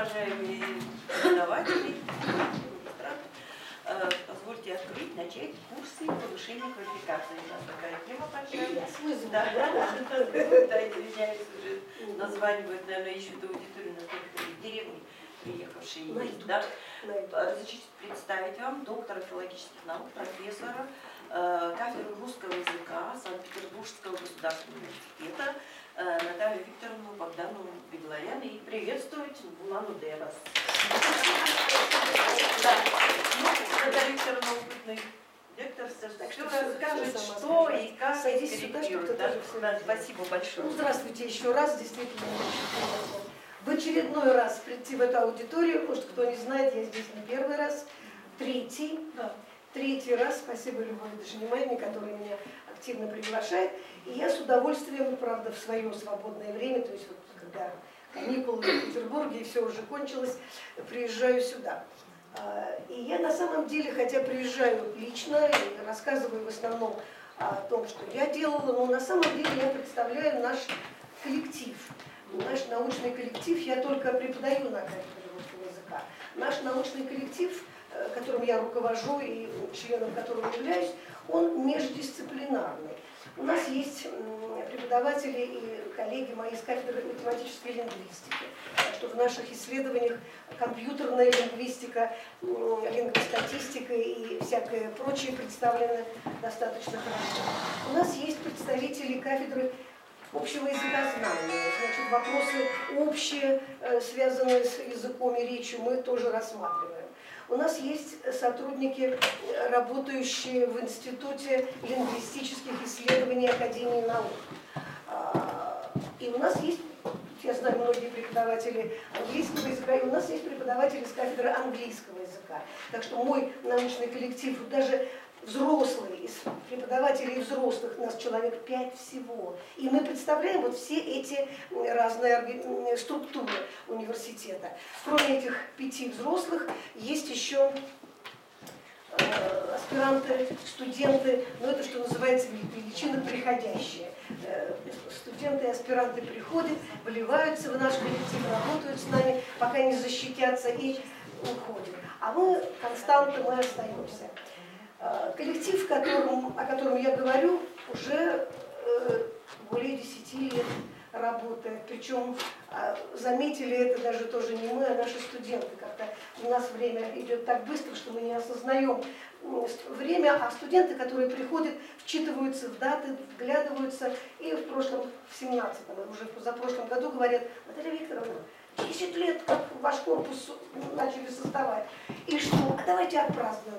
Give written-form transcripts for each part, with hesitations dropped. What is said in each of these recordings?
уважаемые преподаватели, позвольте открыть, начать курсы повышения квалификации. У нас такая тема большая. Да, я извиняюсь, уже названивают, наверное, ищут аудиторию на некоторые деревни, приехавшие есть. Да? Разрешите представить вам доктора филологических наук, профессора кафедры русского языка Санкт-Петербургского государственного университета Наталью Викторовну Богдановну Бегларян и приветствовать Булану Девас. Наталья Викторовна опытный лектор, все расскажет, что и как корректирует. Спасибо большое. Здравствуйте еще раз, действительно, в очередной раз прийти в эту аудиторию, может, кто не знает, я здесь не первый раз, третий раз, спасибо Любови Дашинимайне, которая меня активно приглашает, и я с удовольствием, правда, в свое свободное время, то есть вот когда каникулы в Петербурге и все уже кончилось, приезжаю сюда. И я на самом деле, хотя приезжаю лично и рассказываю в основном о том, что я делала, но на самом деле я представляю наш коллектив. Наш научный коллектив, я только преподаю на кафедре русского языка. Наш научный коллектив, которым я руковожу и членом которого являюсь, он междисциплинарный. У нас есть преподаватели и коллеги мои из кафедры математической лингвистики. Так что в наших исследованиях компьютерная лингвистика, лингвостатистика и всякое прочее представлены достаточно хорошо. У нас есть представители кафедры общего языкознания. Значит, вопросы общие, связанные с языком и речью, мы тоже рассматриваем. У нас есть сотрудники, работающие в Институте лингвистических исследований Академии наук. И у нас есть, я знаю, многие преподаватели английского языка, и у нас есть преподаватели с кафедры английского языка. Так что мой научный коллектив, даже взрослые, из преподавателей взрослых, нас человек 5 всего. И мы представляем вот все эти разные структуры университета. Кроме этих 5 взрослых, есть еще аспиранты, студенты, но это, что называется, величина приходящая. Студенты и аспиранты приходят, вливаются в наш коллектив, работают с нами, пока не защитятся и уходят. А мы константы, мы остаемся. Коллектив, о котором я говорю, уже более 10 лет работает. Причем заметили это даже тоже не мы, а наши студенты. Как-то у нас время идет так быстро, что мы не осознаем время, а студенты, которые приходят, вчитываются в даты, вглядываются. И в прошлом, в 17-м, уже в позапрошлом году говорят: Наталья Викторовна, 10 лет, как ваш корпус начали создавать. И что? А давайте отпразднуем.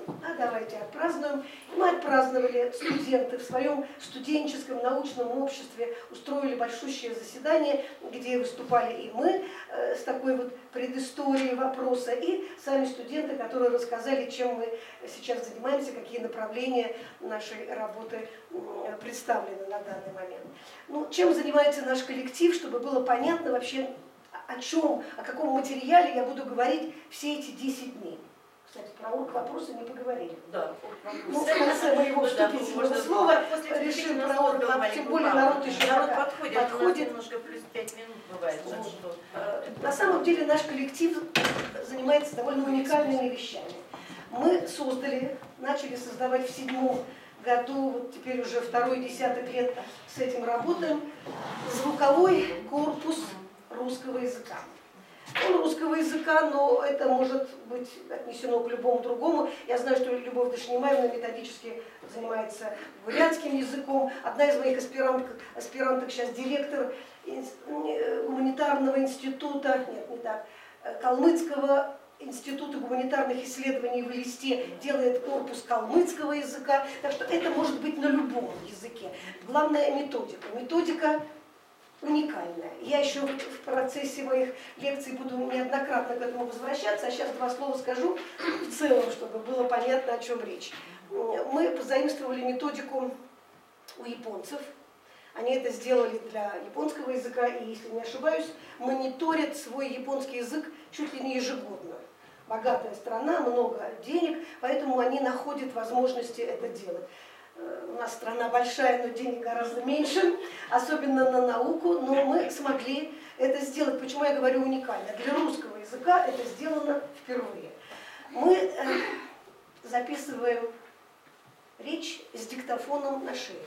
И мы отпраздновали, студенты в своем студенческом научном обществе устроили большущее заседание, где выступали и мы с такой вот предысторией вопроса, и сами студенты, которые рассказали, чем мы сейчас занимаемся, какие направления нашей работы представлены на данный момент. Ну, чем занимается наш коллектив, чтобы было понятно вообще, о чем, о каком материале я буду говорить все эти 10 дней. Кстати, про урок вопроса не поговорили. Да, ну, в конце моего вступительного слова решим про урок вопроса, тем более народ еще подходит. Немножко плюс 5 минут бывает. Что... На самом деле наш коллектив занимается довольно уникальными вещами. Мы создали, начали создавать в 7-м году, вот теперь уже второй десяток лет с этим работаем, звуковой корпус русского языка. Он русского языка, но это может быть отнесено к любому другому. Я знаю, что Любовь Дашинимаевна методически занимается бурятским языком. Одна из моих аспиранток сейчас директор гуманитарного института, нет, не так, Калмыцкого института гуманитарных исследований в Элисте, делает корпус калмыцкого языка. Так что это может быть на любом языке. Главное методика. Методика уникальная. Я еще в процессе моих лекций буду неоднократно к этому возвращаться, а сейчас 2 слова скажу в целом, чтобы было понятно, о чем речь. Мы позаимствовали методику у японцев. Они это сделали для японского языка и, если не ошибаюсь, мониторят свой японский язык чуть ли не ежегодно. Богатая страна, много денег, поэтому они находят возможности это делать. У нас страна большая, но денег гораздо меньше, особенно на науку, но мы смогли это сделать. Почему я говорю уникально? Для русского языка это сделано впервые. Мы записываем речь с диктофоном на шее.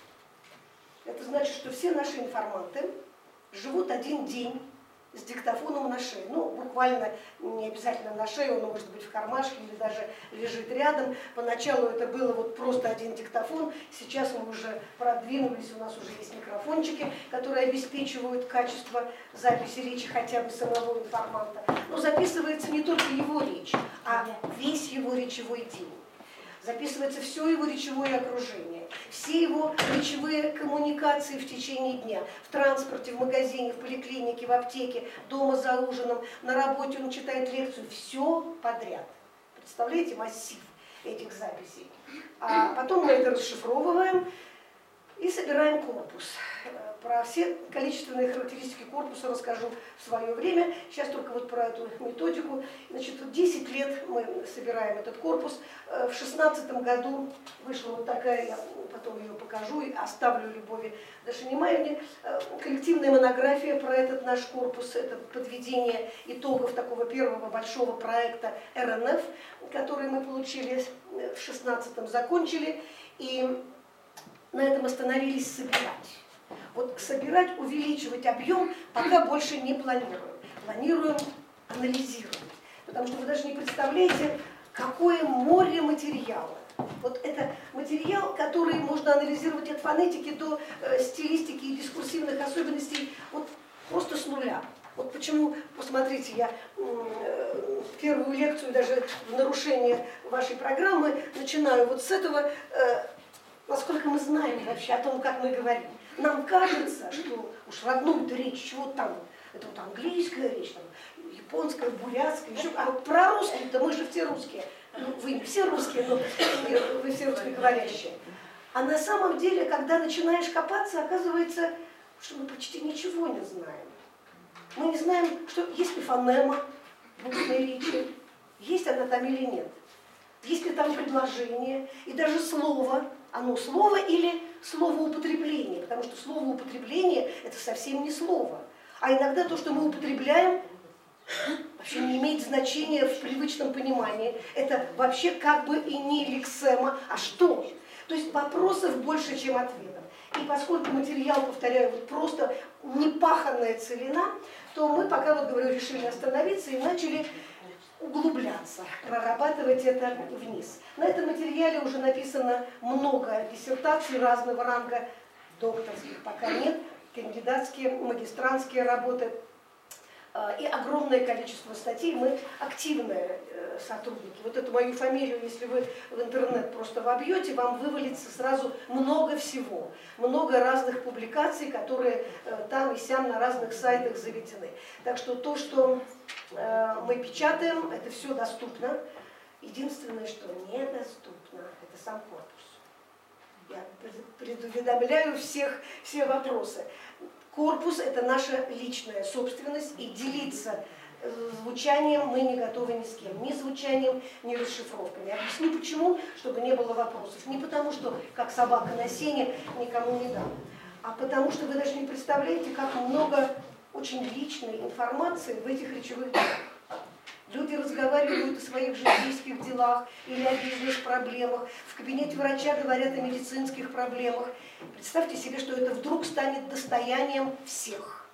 Это значит, что все наши информанты живут один день с диктофоном на шее. Ну, буквально не обязательно на шее, он может быть в кармашке или даже лежит рядом. Поначалу это было вот просто один диктофон, сейчас мы уже продвинулись, у нас уже есть микрофончики, которые обеспечивают качество записи речи хотя бы самого информанта. Но записывается не только его речь, а весь его речевой день. Записывается все его речевое окружение, все его речевые коммуникации в течение дня. В транспорте, в магазине, в поликлинике, в аптеке, дома за ужином, на работе он читает лекцию. Все подряд. Представляете, массив этих записей. А потом мы это расшифровываем и собираем корпус. Про все количественные характеристики корпуса расскажу в свое время. Сейчас только вот про эту методику. Значит, 10 лет мы собираем этот корпус. В 2016 году вышла вот такая, я потом ее покажу и оставлю Любови Дашинимаевне, коллективная монография про этот наш корпус. Это подведение итогов такого первого большого проекта РНФ, который мы получили в 2016-м, закончили. И на этом остановились собирать. Вот собирать, увеличивать объем пока больше не планируем. Планируем анализировать. Потому что вы даже не представляете, какое море материала. Вот это материал, который можно анализировать от фонетики до стилистики и дискурсивных особенностей вот просто с нуля. Вот почему, посмотрите, я первую лекцию даже в нарушение вашей программы начинаю вот с этого, насколько мы знаем вообще о том, как мы говорим. Нам кажется, что уж родную-то речь, чего там, это вот английская речь, там, японская, бурятская, еще, а вот про русский-то мы же все русские. Ну, вы не все русские, но вы все русскоговорящие. А на самом деле, когда начинаешь копаться, оказывается, что мы почти ничего не знаем. Мы не знаем, что есть ли фонема в устной речи, есть она там или нет. Есть ли там предложение и даже слово. Оно слово или словоупотребление, потому что словоупотребление – это совсем не слово. А иногда то, что мы употребляем, вообще не имеет значения в привычном понимании. Это вообще как бы и не лексема, а что? То есть вопросов больше, чем ответов. И поскольку материал, повторяю, вот просто непаханная целина, то мы пока, вот говорю, решили остановиться и начали углубляться, прорабатывать это вниз. На этом материале уже написано много диссертаций разного ранга, докторских пока нет, кандидатские, магистрантские работы и огромное количество статей. Мы активные сотрудники. Вот эту мою фамилию, если вы в интернет просто вобьете, вам вывалится сразу много всего. Много разных публикаций, которые там и сям на разных сайтах заведены. Так что то, что мы печатаем, это все доступно. Единственное, что недоступно, это сам корпус. Я предуведомляю все вопросы. Корпус – это наша личная собственность, и делиться звучанием мы не готовы ни с кем. Ни звучанием, ни расшифровками. Объясню почему, чтобы не было вопросов. Не потому, что как собака на сене никому не дам, а потому что вы даже не представляете, как много очень личной информации в этих речевых делах. Люди разговаривают о своих житейских делах или о бизнес-проблемах. В кабинете врача говорят о медицинских проблемах. Представьте себе, что это вдруг станет достоянием всех.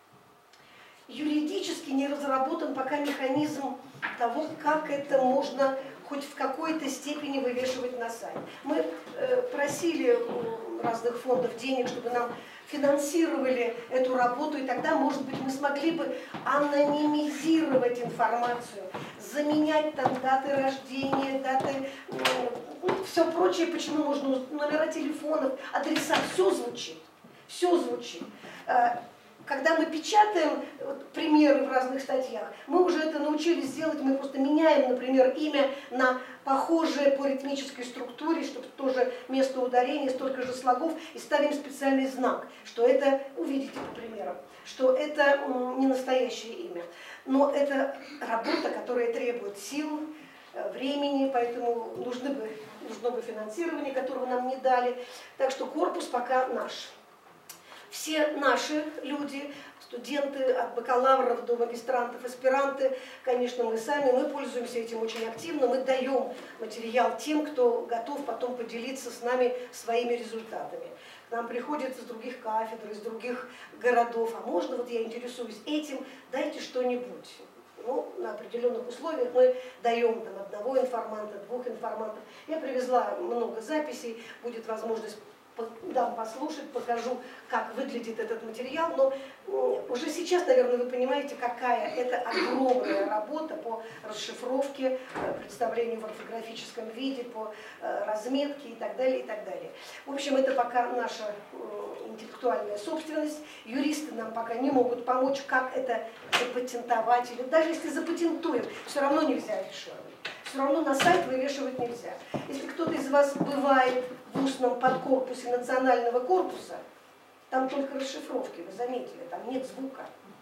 Юридически не разработан пока механизм того, как это можно хоть в какой-то степени вывешивать на сайт. Мы просили у разных фондов денег, чтобы нам финансировали эту работу, и тогда, может быть, мы смогли бы анонимизировать информацию, заменять там даты рождения, даты, все прочее, почему можно, номера телефонов, адреса, все звучит, все звучит. Когда мы печатаем примеры в разных статьях, мы уже это научились делать, мы просто меняем, например, имя на похожее по ритмической структуре, чтобы тоже место ударения, столько же слогов, и ставим специальный знак, что это, увидите по примерам, что это не настоящее имя. Но это работа, которая требует сил, времени, поэтому нужно бы финансирование, которого нам не дали. Так что корпус пока наш. все наши люди, студенты от бакалавров до магистрантов, аспиранты, конечно, мы сами, мы пользуемся этим очень активно, мы даем материал тем, кто готов потом поделиться с нами своими результатами. К нам приходят из других кафедр, из других городов, а можно, вот я интересуюсь этим, дайте что-нибудь. Ну, на определенных условиях мы даем там одного информанта, двух информантов. Я привезла много записей, будет возможность дам послушать, покажу, как выглядит этот материал, но уже сейчас, наверное, вы понимаете, какая это огромная работа по расшифровке, представлению в орфографическом виде, по разметке и так далее, и так далее. В общем, это пока наша интеллектуальная собственность. Юристы нам пока не могут помочь, как это запатентовать, или даже если запатентуем, все равно нельзя решать. Все равно на сайт вывешивать нельзя. Если кто-то из вас бывает в устном подкорпусе национального корпуса, там только расшифровки, вы заметили, там нет звука.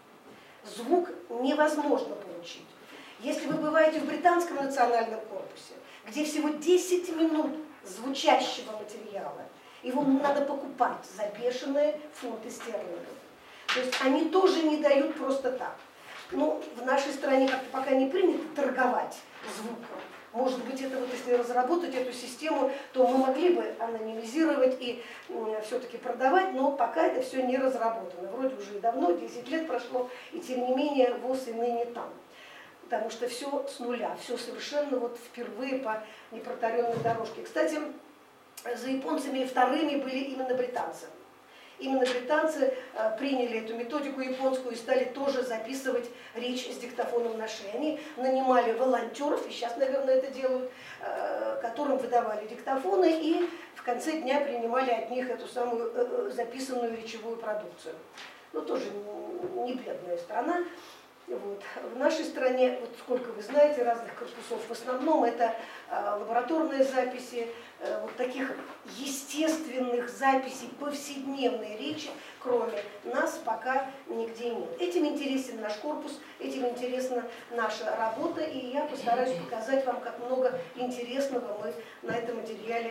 Звук невозможно получить. Если вы бываете в британском национальном корпусе, где всего 10 минут звучащего материала, его надо покупать за бешеные фунты стерлингов. То есть они тоже не дают просто так. Ну, в нашей стране как-то пока не принято торговать звуком. Может быть, это вот если разработать эту систему, то мы могли бы анонимизировать и все-таки продавать, но пока это все не разработано. Вроде уже и давно, 10 лет прошло, и тем не менее ВОЗ и ныне там. Потому что все с нуля, все совершенно вот впервые по непротаренной дорожке. Кстати, за японцами вторыми были именно британцы. Именно британцы приняли эту методику японскую и стали тоже записывать речь с диктофоном на шее. Они нанимали волонтеров, и сейчас, наверное, это делают, которым выдавали диктофоны и в конце дня принимали от них эту самую записанную речевую продукцию. Ну, тоже не бедная страна. Вот. В нашей стране, вот сколько вы знаете, разных корпусов, в основном это лабораторные записи, вот таких естественных записей повседневной речи, кроме нас, пока нигде нет. Этим интересен наш корпус, этим интересна наша работа, и я постараюсь показать вам, как много интересного мы на этом материале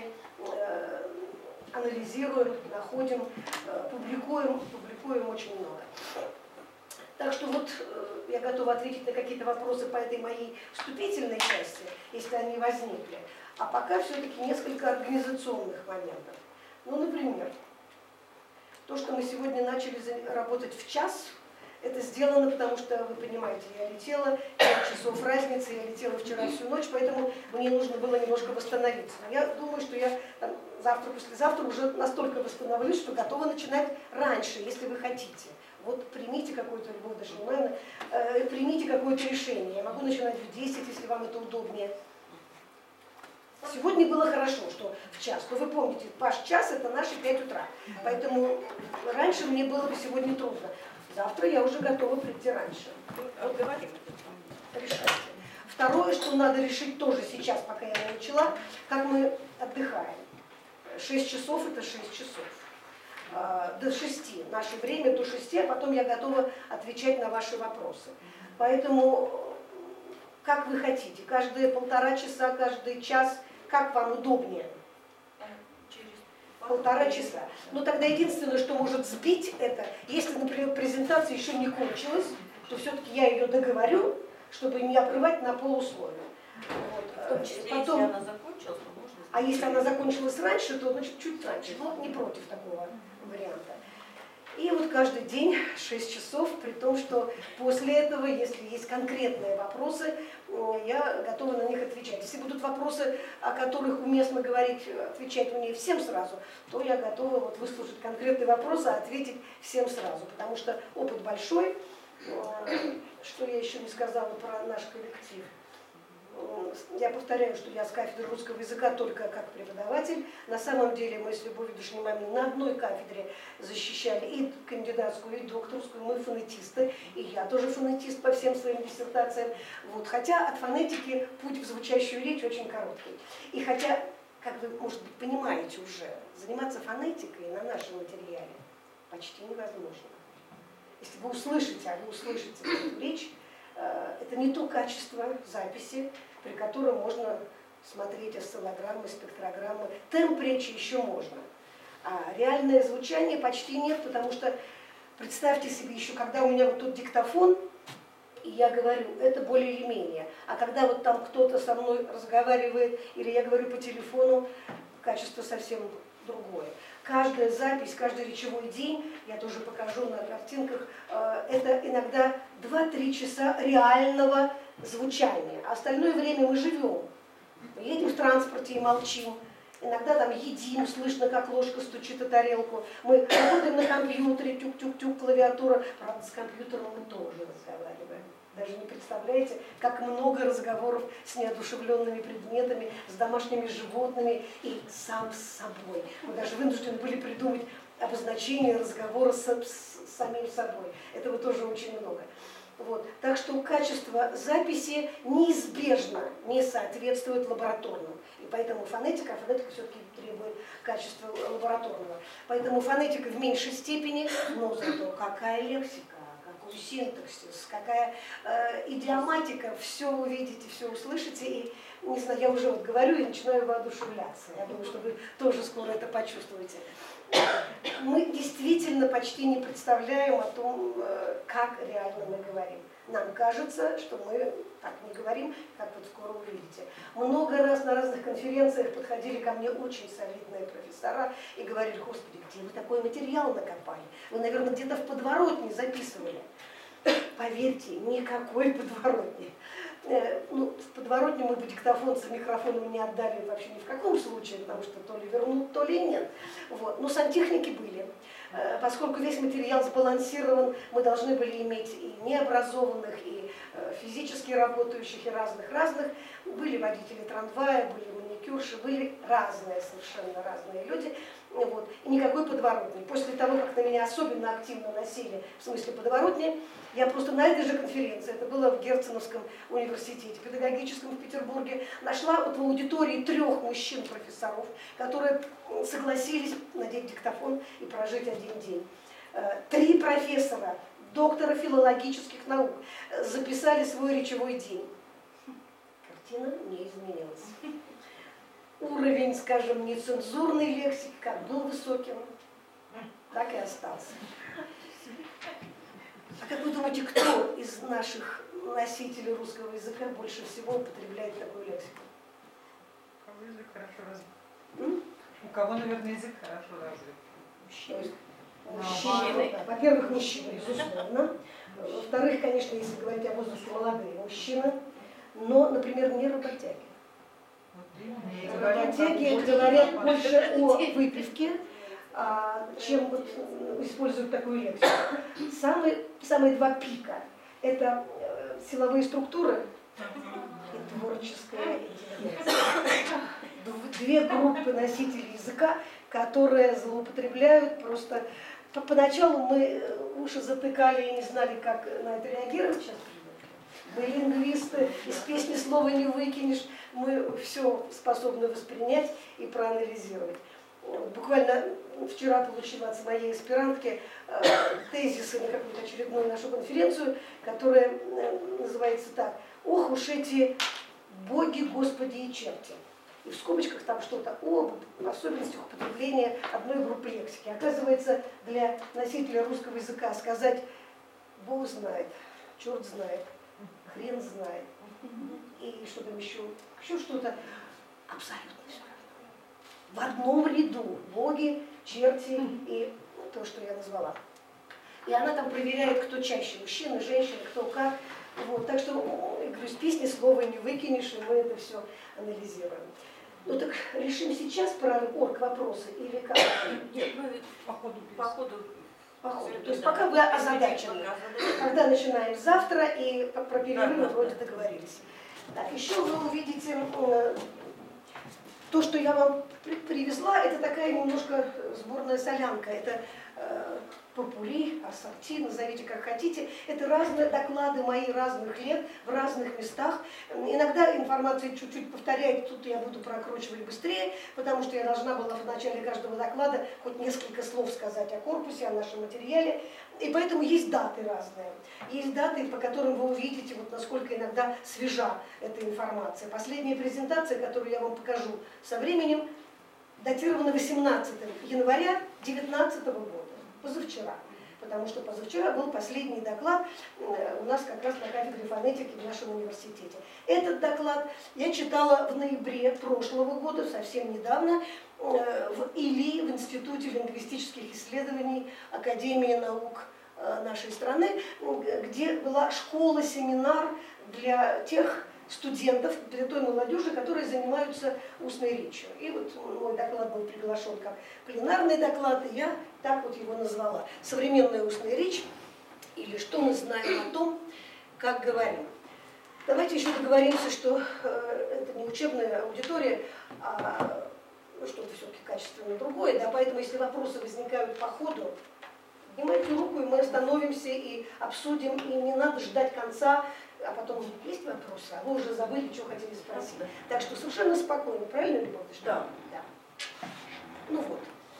анализируем, находим, публикуем очень много. Так что вот я готова ответить на какие-то вопросы по этой моей вступительной части, если они возникли. А пока все-таки несколько организационных моментов. Ну, например, то, что мы сегодня начали работать в час, это сделано, потому что, вы понимаете, я летела, 5 часов разницы, я летела вчера всю ночь, поэтому мне нужно было немножко восстановиться. Но я думаю, что я там, завтра, послезавтра уже настолько восстановлюсь, что готова начинать раньше, если вы хотите. Вот примите какое-то, Любовь Дашнимовна, примите какое-то решение. Я могу начинать в 10, если вам это удобнее. Сегодня было хорошо, что в час. Но вы помните, ваш час это наши 5 утра. Поэтому раньше мне было бы сегодня трудно. Завтра я уже готова прийти раньше. Вот говорим. Решайте. Второе, что надо решить тоже сейчас, пока я не начала, как мы отдыхаем. 6 часов это 6 часов. До 6, наше время до 6, а потом я готова отвечать на ваши вопросы. Поэтому, как вы хотите, каждые 1,5 часа, каждый час, как вам удобнее? Через 1,5 часа. Но тогда единственное, что может сбить это, если, например, презентация еще не кончилась, то все-таки я ее договорю, чтобы не обрывать на полусловие. Вот. Потом, если она закончилась, то можно... А если она закончилась раньше, то значит чуть раньше. Но не против такого варианта. И вот каждый день 6 часов, при том, что после этого, если есть конкретные вопросы, я готова на них отвечать. Если будут вопросы, о которых уместно говорить, отвечать мне всем сразу, то я готова вот выслушать конкретные вопросы, а ответить всем сразу. Потому что опыт большой. Что я еще не сказала про наш коллектив. Я повторяю, что я с кафедры русского языка только как преподаватель. На самом деле мы с Любовью Дашнимовной на одной кафедре защищали и кандидатскую, и докторскую. Мы фонетисты, и я тоже фонетист по всем своим диссертациям. Вот. Хотя от фонетики путь в звучащую речь очень короткий. И хотя, как вы, может быть, понимаете уже, заниматься фонетикой на нашем материале почти невозможно. Если вы услышите, а вы услышите эту речь, это не то качество записи, при котором можно смотреть осциллограммы, спектрограммы. Темп речи еще можно. А реальное звучание почти нет, потому что представьте себе еще, когда у меня вот тут диктофон, и я говорю, это более или менее. А когда вот там кто-то со мной разговаривает, или я говорю по телефону, качество совсем другое. Каждая запись, каждый речевой день, я тоже покажу на картинках, это иногда 2-3 часа реального звучания. А остальное время мы живем. Мы едем в транспорте и молчим. Иногда там едим, слышно, как ложка стучит о тарелку. Мы работаем на компьютере, тюк-тюк-тюк, клавиатура. Правда, с компьютером мы тоже разговариваем. Даже не представляете, как много разговоров с неодушевленными предметами, с домашними животными и сам с собой. Мы даже вынуждены были придумать обозначение разговора с самим собой. Этого тоже очень много. Вот. Так что качество записи неизбежно не соответствует лабораторному. И поэтому фонетика все-таки требует качества лабораторного. Поэтому фонетика в меньшей степени, но зато какая лексика, какой синтаксис, какая идиоматика, все увидите, все услышите. И, не знаю, я уже вот говорю и начинаю воодушевляться. Я думаю, что вы тоже скоро это почувствуете. Мы действительно почти не представляем о том, как реально мы говорим. Нам кажется, что мы так не говорим, как вот скоро увидите. Много раз на разных конференциях подходили ко мне очень солидные профессора и говорили: господи, где вы такой материал накопали? Вы, наверное, где-то в подворотне записывали. Поверьте, никакой подворотни. Ну, в подворотне мы бы диктофон с микрофоном не отдали вообще ни в каком случае, потому что то ли вернут, то ли нет. Вот. Но сантехники были. Поскольку весь материал сбалансирован, мы должны были иметь и необразованных, и физически работающих, и разных-разных. Были водители трамвая, были маникюрши, были разные, совершенно разные люди. Вот. И никакой подворотни. После того, как на меня особенно активно носили, в смысле подворотни, я просто на этой же конференции, это было в Герценовском университете педагогическом в Петербурге, нашла вот в аудитории 3 мужчин-профессоров, которые согласились надеть диктофон и прожить один день. 3 профессора, доктора филологических наук, записали свой речевой день. Картина не изменилась. Уровень, скажем, нецензурной лексики как был высоким, так и остался. А как вы думаете, кто из наших носителей русского языка больше всего употребляет такую лексику? У кого язык хорошо развит? У кого, наверное, язык хорошо развит? Мужчины. Во-первых, мужчины, безусловно. Во-вторых, конечно, если говорить о возрасте, молодые мужчины, но, например, не работяги. Работяги говорят больше о выпивке, чем вот используют такую лексику. Самые 2 пика – это силовые структуры и творческая интеллигенция. 2 группы носителей языка, которые злоупотребляют просто. Поначалу мы уши затыкали и не знали, как на это реагировать. Сейчас мы лингвисты, из песни слова не выкинешь, мы все способны воспринять и проанализировать. Буквально вчера получила от моей аспирантки тезисы на какую-то очередную нашу конференцию, которая называется так: «Ох уж эти боги, господи и черти». И в скобочках там что-то об особенностях употребления одной группы лексики. Оказывается, для носителя русского языка сказать «Бог знает», «Черт знает», «Хрен знает» и что там еще что-то абсолютно все равно. В одном ряду боги, черти и то, что я назвала. И она там проверяет, кто чаще, мужчины, женщины, кто как. Вот. Так что, я говорю, с песни слова не выкинешь, и мы это все анализируем. Ну так решим сейчас про орг-вопросы или как? Нет, мы по ходу. То есть пока вы озадачены. Когда начинаем завтра, и про перерывы вроде договорились. Так, еще вы увидите то, что я вам привезла, это такая немножко сборная солянка. Это попури, ассорти, назовите как хотите. Это разные доклады мои разных лет в разных местах. Иногда информация чуть-чуть повторяет, тут я буду прокручивать быстрее, потому что я должна была в начале каждого доклада хоть несколько слов сказать о корпусе, о нашем материале. И поэтому есть даты разные. Есть даты, по которым вы увидите, вот насколько иногда свежа эта информация. Последняя презентация, которую я вам покажу со временем, датировано 18 января 2019 года, позавчера. Потому что позавчера был последний доклад у нас как раз на кафедре фонетики в нашем университете. Этот доклад я читала в ноябре прошлого года, совсем недавно, в ИЛИ, в Институте лингвистических исследований Академии наук нашей страны, где была школа-семинар для тех студентов, для той молодежи, которые занимаются устной речью. И вот мой доклад был приглашен как пленарный доклад, и я так вот его назвала. Современная устная речь, или что мы знаем о том, как говорим. Давайте еще договоримся, что это не учебная аудитория, а что-то все-таки качественно другое. Да, поэтому, если вопросы возникают по ходу, поднимайте руку, и мы остановимся и обсудим, и не надо ждать конца, а потом есть вопросы, а вы уже забыли, что хотели спросить. Так что совершенно спокойно, правильно, Любовь? Да. Да. Ну вот,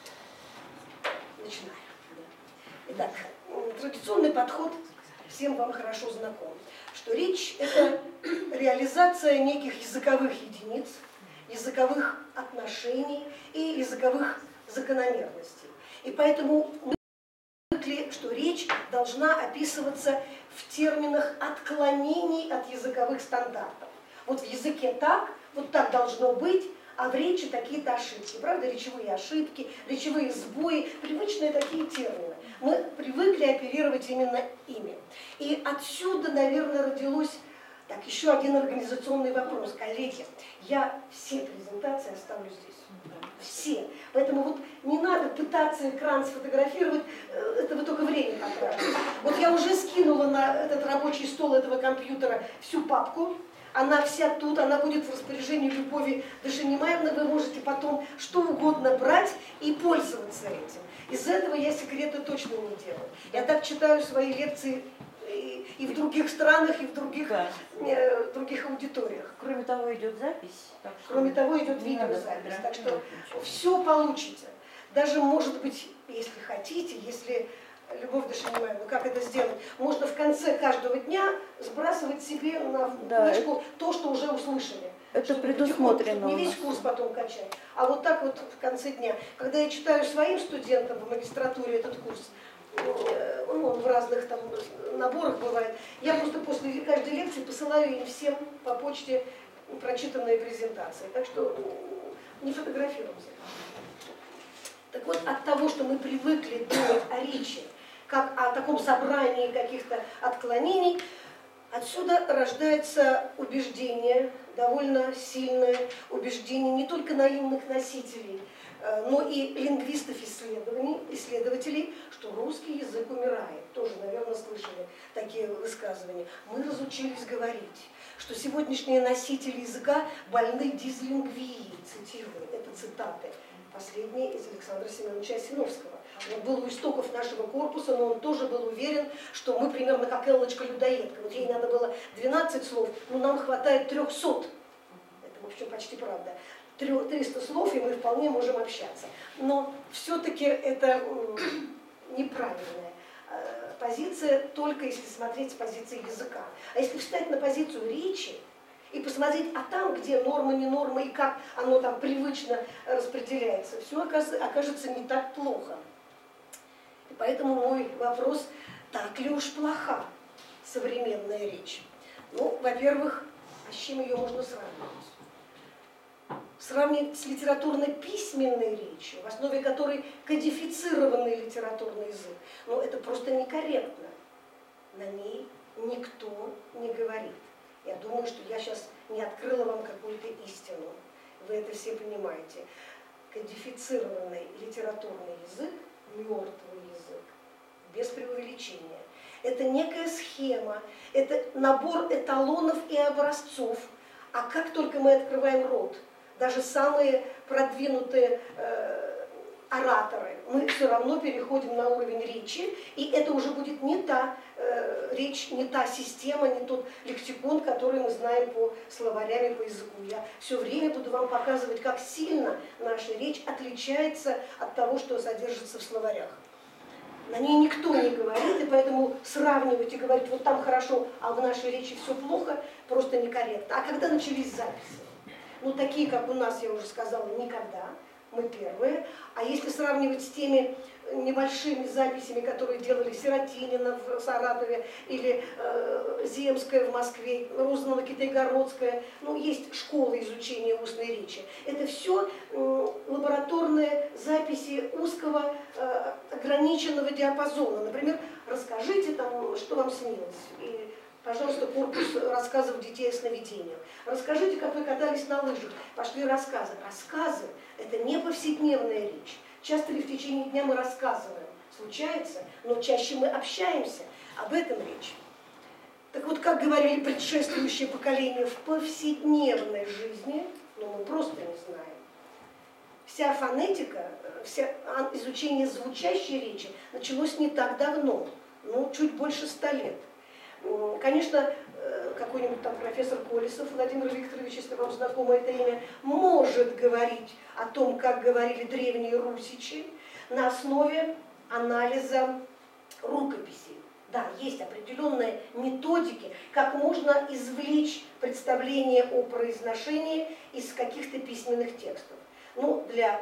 начинаем. Итак, традиционный подход всем вам хорошо знаком, что речь – это реализация неких языковых единиц, языковых отношений и языковых закономерностей. И поэтому мы привыкли, что речь должна описываться в терминах отклонений от языковых стандартов. Вот в языке так, вот так должно быть, а в речи такие-то ошибки. Правда, речевые ошибки, речевые сбои, привычные такие термины. Мы привыкли оперировать именно ими. И отсюда, наверное, родилось так, еще один организационный вопрос. Коллеги, я все презентации оставлю здесь. Все. Поэтому вот не надо пытаться экран сфотографировать, это вы только время потратите. Вот я уже скинула на этот рабочий стол этого компьютера всю папку. Она вся тут, она будет в распоряжении Любови Дашинимаевны. Вы можете потом что угодно брать и пользоваться этим. Из этого я секреты точно не делаю. Я так читаю свои лекции и в других странах, и в других, других аудиториях. Кроме того, идет запись. Кроме того, идет видеозапись. Так что все получите. Даже, может быть, если хотите, если, Любовь Дашинимаевна, как это сделать, можно в конце каждого дня сбрасывать себе на книжку то, что уже услышали. Это предусмотрено. Не весь курс потом качать, а вот так вот в конце дня. Когда я читаю своим студентам в магистратуре этот курс, он в разных там наборах бывает, я просто после каждой лекции посылаю им всем по почте прочитанные презентации. Так что не фотографируемся. Так вот, от того, что мы привыкли думать о речи, как о таком собрании каких-то отклонений, отсюда рождается убеждение, довольно сильное убеждение не только наивных носителей, но и лингвистов-исследователей, что русский язык умирает. Тоже, наверное, слышали такие высказывания. Мы разучились говорить, что сегодняшние носители языка больны дизлингвией, цитирую, это цитаты. Последние из Александра Семеновича Осиновского. Он был у истоков нашего корпуса, но он тоже был уверен, что мы примерно как Эллочка-людоедка. Вот ей надо было 12 слов, но нам хватает 300. Это, в общем, почти правда. 300 слов, и мы вполне можем общаться. Но все-таки это неправильная позиция, только если смотреть с позиции языка. А если встать на позицию речи и посмотреть, а там, где норма, не норма, и как оно там привычно распределяется, все окажется не так плохо. И поэтому мой вопрос, так ли уж плоха современная речь? Ну, во-первых, а с чем ее можно сравнивать? Сравнить с литературно-письменной речью, в основе которой кодифицированный литературный язык. Но это просто некорректно. На ней никто не говорит. Я думаю, что я сейчас не открыла вам какую-то истину. Вы это все понимаете. Кодифицированный литературный язык, мертвый язык, без преувеличения. Это некая схема, это набор эталонов и образцов. А как только мы открываем рот, даже самые продвинутые ораторы, мы все равно переходим на уровень речи, и это уже будет не та речь, не та система, не тот лексикон, который мы знаем по словарям и по языку. Я все время буду вам показывать, как сильно наша речь отличается от того, что содержится в словарях. На ней никто не говорит, и поэтому сравнивать и говорить, вот там хорошо, а в нашей речи все плохо, просто некорректно. А когда начались записи? Ну, такие, как у нас, я уже сказала, никогда. мы первые. А если сравнивать с теми небольшими записями, которые делали Сиротинина в Саратове или Земская в Москве, Розанова, Китайгородская, ну, есть школы изучения устной речи. Это все лабораторные записи узкого ограниченного диапазона. Например, расскажите там, что вам снилось. И, пожалуйста, корпус рассказов детей о сновидениях. Расскажите, как вы катались на лыжах. Пошли рассказы. Рассказы – это не повседневная речь. Часто ли в течение дня мы рассказываем? Случается, но чаще мы общаемся. Об этом речь. Так вот, как говорили предшествующие поколения, в повседневной жизни, ну, мы просто не знаем. Вся фонетика, вся изучение звучащей речи началось не так давно, ну, чуть больше 100 лет. Конечно, какой-нибудь там профессор Колесов Владимир Викторович, если вам знакомо это имя, может говорить о том, как говорили древние русичи на основе анализа рукописей. Да, есть определенные методики, как можно извлечь представление о произношении из каких-то письменных текстов. Ну, для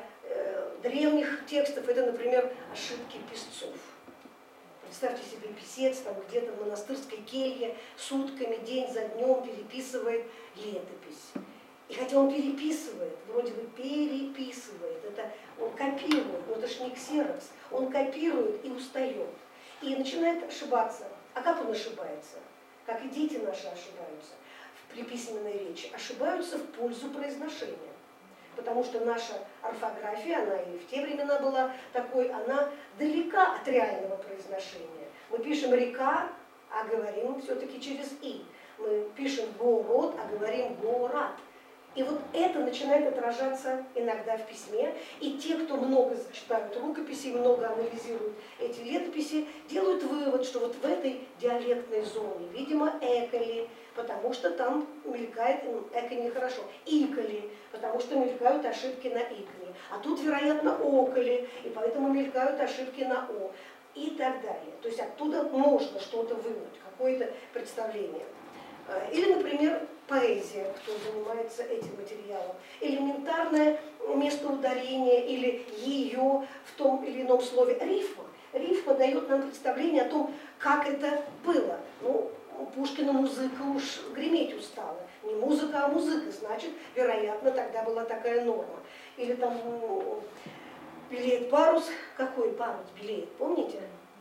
древних текстов это, например, ошибки писцов. Представьте себе, писец там где-то в монастырской келье сутками, день за днем переписывает летопись. И хотя он переписывает, вроде бы переписывает, это он копирует, но это ж не ксерокс, он копирует и устает. И начинает ошибаться. А как он ошибается? Как и дети наши ошибаются при письменной речи. Ошибаются в пользу произношения. Потому что наша орфография, она и в те времена была такой, она далека от реального произношения. Мы пишем «река», а говорим все-таки через «и». Мы пишем «город», а говорим «город». И вот это начинает отражаться иногда в письме. И те, кто много читают рукописи, много анализируют эти летописи, делают вывод, что вот в этой диалектной зоне, видимо, эколи, потому что там мелькает, эко нехорошо, иколи, потому что мелькают ошибки на иколи. А тут, вероятно, околи, и поэтому мелькают ошибки на о. И так далее. То есть оттуда можно что-то вынуть, какое-то представление. Или, например, поэзия, кто занимается этим материалом. Элементарное место ударения или ее в том или ином слове. Рифма. Рифма дает нам представление о том, как это было. Ну, Пушкина музыка уж греметь устала. Не музыка, а музыка. Значит, вероятно, тогда была такая норма. Или там белеет парус. Какой парус белеет, помните?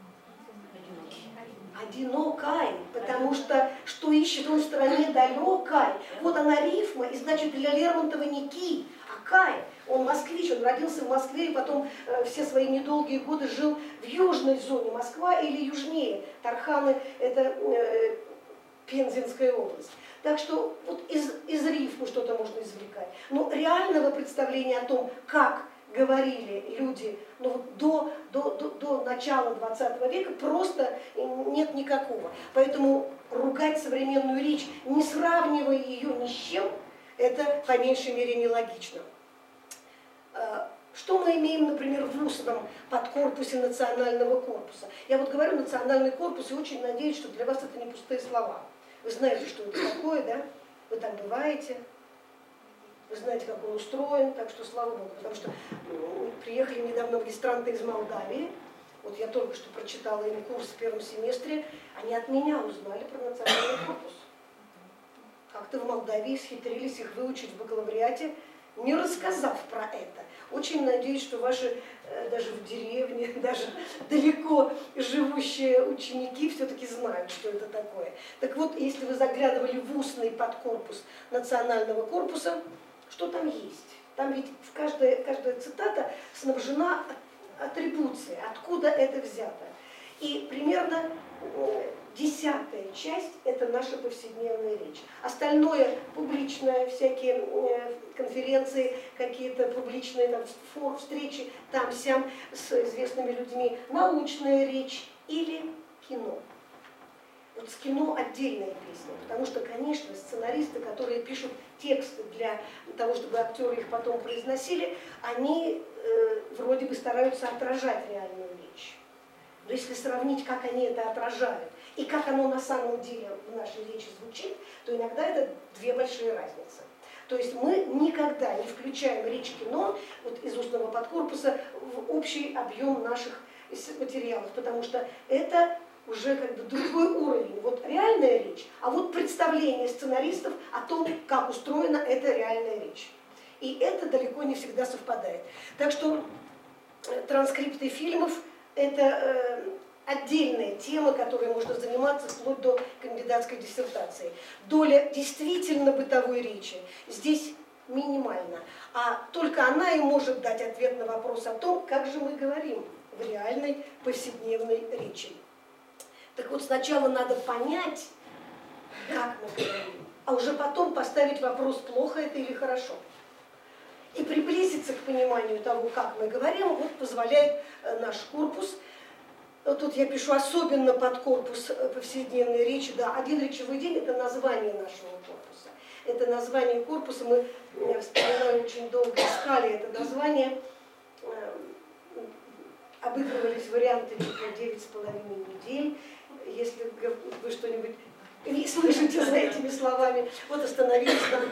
Одинокой, потому что ищет он в стороне далекой. Вот она рифма, и значит для Лермонтова не ки, а кай. Он москвич, он родился в Москве и потом все свои недолгие годы жил в южной зоне Москва или южнее. Тарханы – это Пензенская область. Так что вот из рифмы что-то можно извлекать. Но реального представления о том, как говорили люди до начала 20 века, просто нет никакого. Поэтому ругать современную речь, не сравнивая ее ни с чем, это по меньшей мере нелогично. Что мы имеем, например, в устном подкорпусе национального корпуса? Я вот говорю национальный корпус и очень надеюсь, что для вас это не пустые слова. Вы знаете, что это такое, да? Вы там бываете. Вы знаете, как он устроен, так что слава Богу, потому что приехали недавно магистранты из Молдавии, вот я только что прочитала им курс в первом семестре, они от меня узнали про национальный корпус. Как-то в Молдавии схитрились их выучить в бакалавриате, не рассказав про это. Очень надеюсь, что ваши даже в деревне, даже далеко живущие ученики все-таки знают, что это такое. Так вот, если вы заглядывали в устный подкорпус национального корпуса, что там есть? Там ведь каждая цитата снабжена атрибуцией, откуда это взято. И примерно 10-я часть – это наша повседневная речь. Остальное публичное, всякие конференции, какие-то публичные там, встречи там-сям с известными людьми, научная речь или кино. Вот с кино отдельная песня, потому что, конечно, сценаристы, которые пишут тексты для того, чтобы актеры их потом произносили, они вроде бы стараются отражать реальную речь. Но если сравнить, как они это отражают, и как оно на самом деле в нашей речи звучит, то иногда это две большие разницы. То есть мы никогда не включаем речь кино вот из устного подкорпуса в общий объем наших материалов, потому что это уже как бы другой уровень. Вот реальная речь, а вот представление сценаристов о том, как устроена эта реальная речь. И это далеко не всегда совпадает. Так что транскрипты фильмов – это отдельная тема, которой можно заниматься вплоть до кандидатской диссертации. Доля действительно бытовой речи здесь минимальна, а только она и может дать ответ на вопрос о том, как же мы говорим в реальной повседневной речи. Так вот, сначала надо понять, как мы говорим, а уже потом поставить вопрос, плохо это или хорошо. И приблизиться к пониманию того, как мы говорим, вот позволяет наш корпус. Вот тут я пишу особенно под корпус повседневной речи. Да, один речевой день – это название нашего корпуса. Это название корпуса, мы, я вспоминаю, очень долго искали это название. Обыгрывались варианты типа 9,5 недель. Если вы что-нибудь не слышите за этими словами, вот остановились на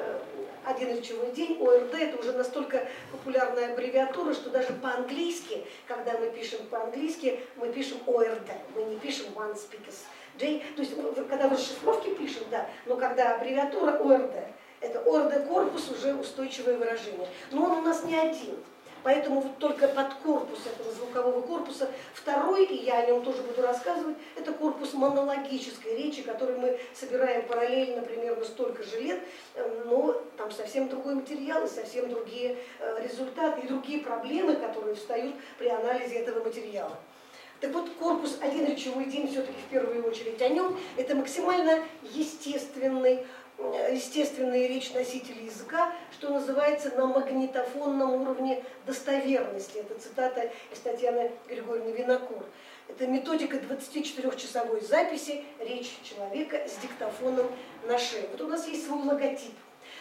один речевой день. ОРД – это уже настолько популярная аббревиатура, что даже по-английски, когда мы пишем по-английски, мы пишем ОРД, мы не пишем One Speakers Day. То есть, когда в расшифровке пишем, да, но когда аббревиатура ОРД, это ОРД-корпус, уже устойчивое выражение. Но он у нас не один. Поэтому вот только под корпус этого звукового корпуса второй, и я о нем тоже буду рассказывать, это корпус монологической речи, который мы собираем параллельно примерно столько же лет, но там совсем другой материал и совсем другие результаты и другие проблемы, которые встают при анализе этого материала. Так вот, корпус «Один речевой день» все-таки в первую очередь о нем, это максимально естественная речь носителей языка, что называется, на магнитофонном уровне достоверности. Это цитата из Татьяны Григорьевны Винокур. Это методика 24-часовой записи речи человека с диктофоном на шее. Вот у нас есть свой логотип.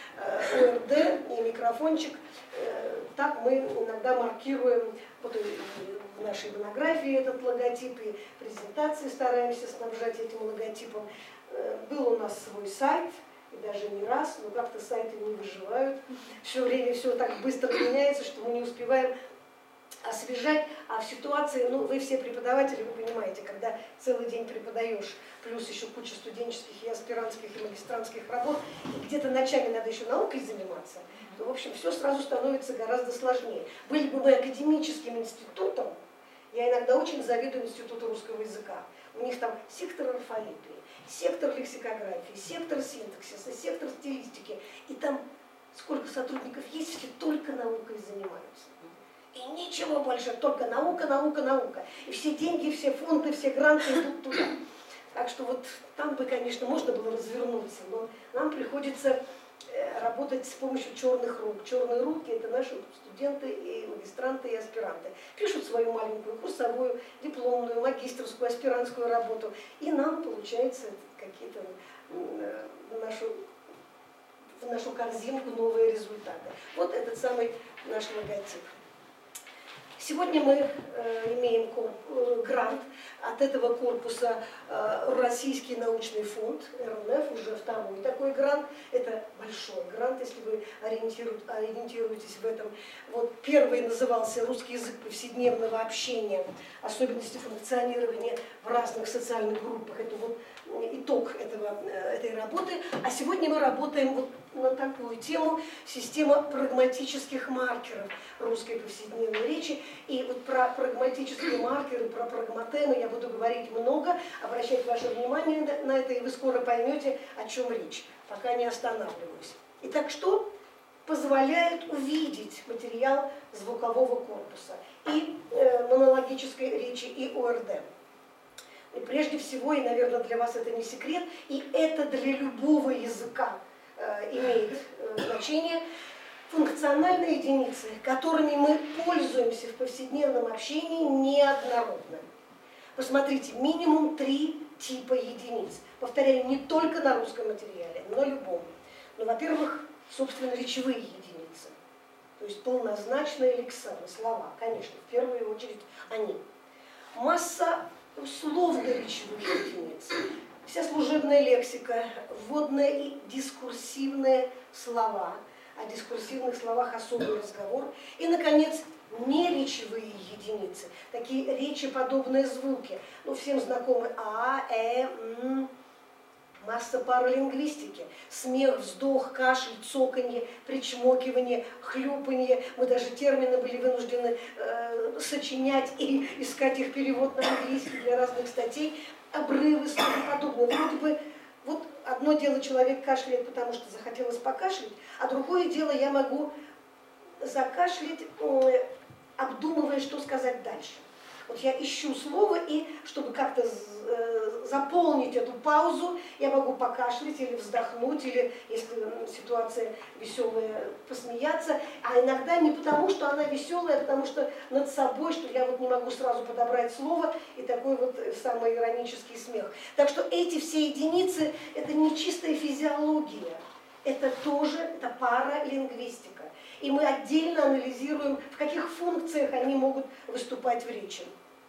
ОРД и микрофончик. Так мы иногда маркируем вот в нашей монографии этот логотип, и презентации стараемся снабжать этим логотипом. Был у нас свой сайт, и даже не раз, но как-то сайты не выживают. Все время все так быстро меняется, что мы не успеваем освежать. А в ситуации, ну вы все преподаватели, вы понимаете, когда целый день преподаешь, плюс еще куча студенческих и аспирантских и магистрантских работ, и где-то ночами надо еще наукой заниматься, то, в общем, все сразу становится гораздо сложнее. Были бы мы академическим институтом, я иногда очень завидую Институту русского языка. У них там сектор орфоэпии, сектор лексикографии, сектор синтаксиса, сектор стилистики. И там сколько сотрудников есть, все только наукой занимаются. И ничего больше, только наука, наука, наука. И все деньги, все фонды, все гранты идут туда. Так что вот там бы, конечно, можно было развернуться, но нам приходится работать с помощью черных рук. Черные руки – это наши студенты, и магистранты, и аспиранты. Пишут свою маленькую курсовую, дипломную, магистерскую, аспирантскую работу. И нам, получается, какие-то в нашу корзинку новые результаты. Вот этот самый наш логотип. Сегодня мы имеем грант от этого корпуса Российский научный фонд, РНФ, уже второй такой грант. Это большой грант, если вы ориентируетесь в этом. Вот первый назывался «Русский язык повседневного общения. Особенности функционирования в разных социальных группах». Это вот итог этой работы. А сегодня мы работаем вот на такую тему — система прагматических маркеров русской повседневной речи. И вот про прагматические маркеры, про прагматемы я буду говорить много, обращать ваше внимание на это, и вы скоро поймете, о чем речь, пока не останавливаюсь. Итак, что позволяет увидеть материал звукового корпуса и монологической речи, и ОРД? И прежде всего, и, наверное, для вас это не секрет, и это для любого языка имеет значение, функциональные единицы, которыми мы пользуемся в повседневном общении, неоднородны. Посмотрите, минимум 3 типа единиц. Повторяю, не только на русском материале, но любом. Ну, во-первых, собственно, речевые единицы. То есть полнозначные лексемы, слова, конечно, в первую очередь они. Масса условно-речевых единиц. вся служебная лексика, вводные и дискурсивные слова. О дискурсивных словах особый разговор. И, наконец, неречевые единицы, такие речеподобные звуки. Ну, всем знакомы масса паралингвистики. Смех, вздох, кашель, цоканье, причмокивание, хлюпанье. Мы даже термины были вынуждены сочинять и искать их перевод на английский для разных статей. Обрывы, слова подобные. Вроде бы вот одно дело человек кашляет, потому что захотелось покашлять, а другое дело я могу закашлять, обдумывая, что сказать дальше. Вот я ищу слово, и чтобы как-то заполнить эту паузу, я могу покашлять или вздохнуть, или, если ситуация веселая, посмеяться. А иногда не потому, что она веселая, а потому что над собой, что я вот не могу сразу подобрать слово, и такой вот самый иронический смех. Так что эти все единицы, это не чистая физиология, это тоже это паралингвистика. И мы отдельно анализируем, в каких функциях они могут выступать в речи.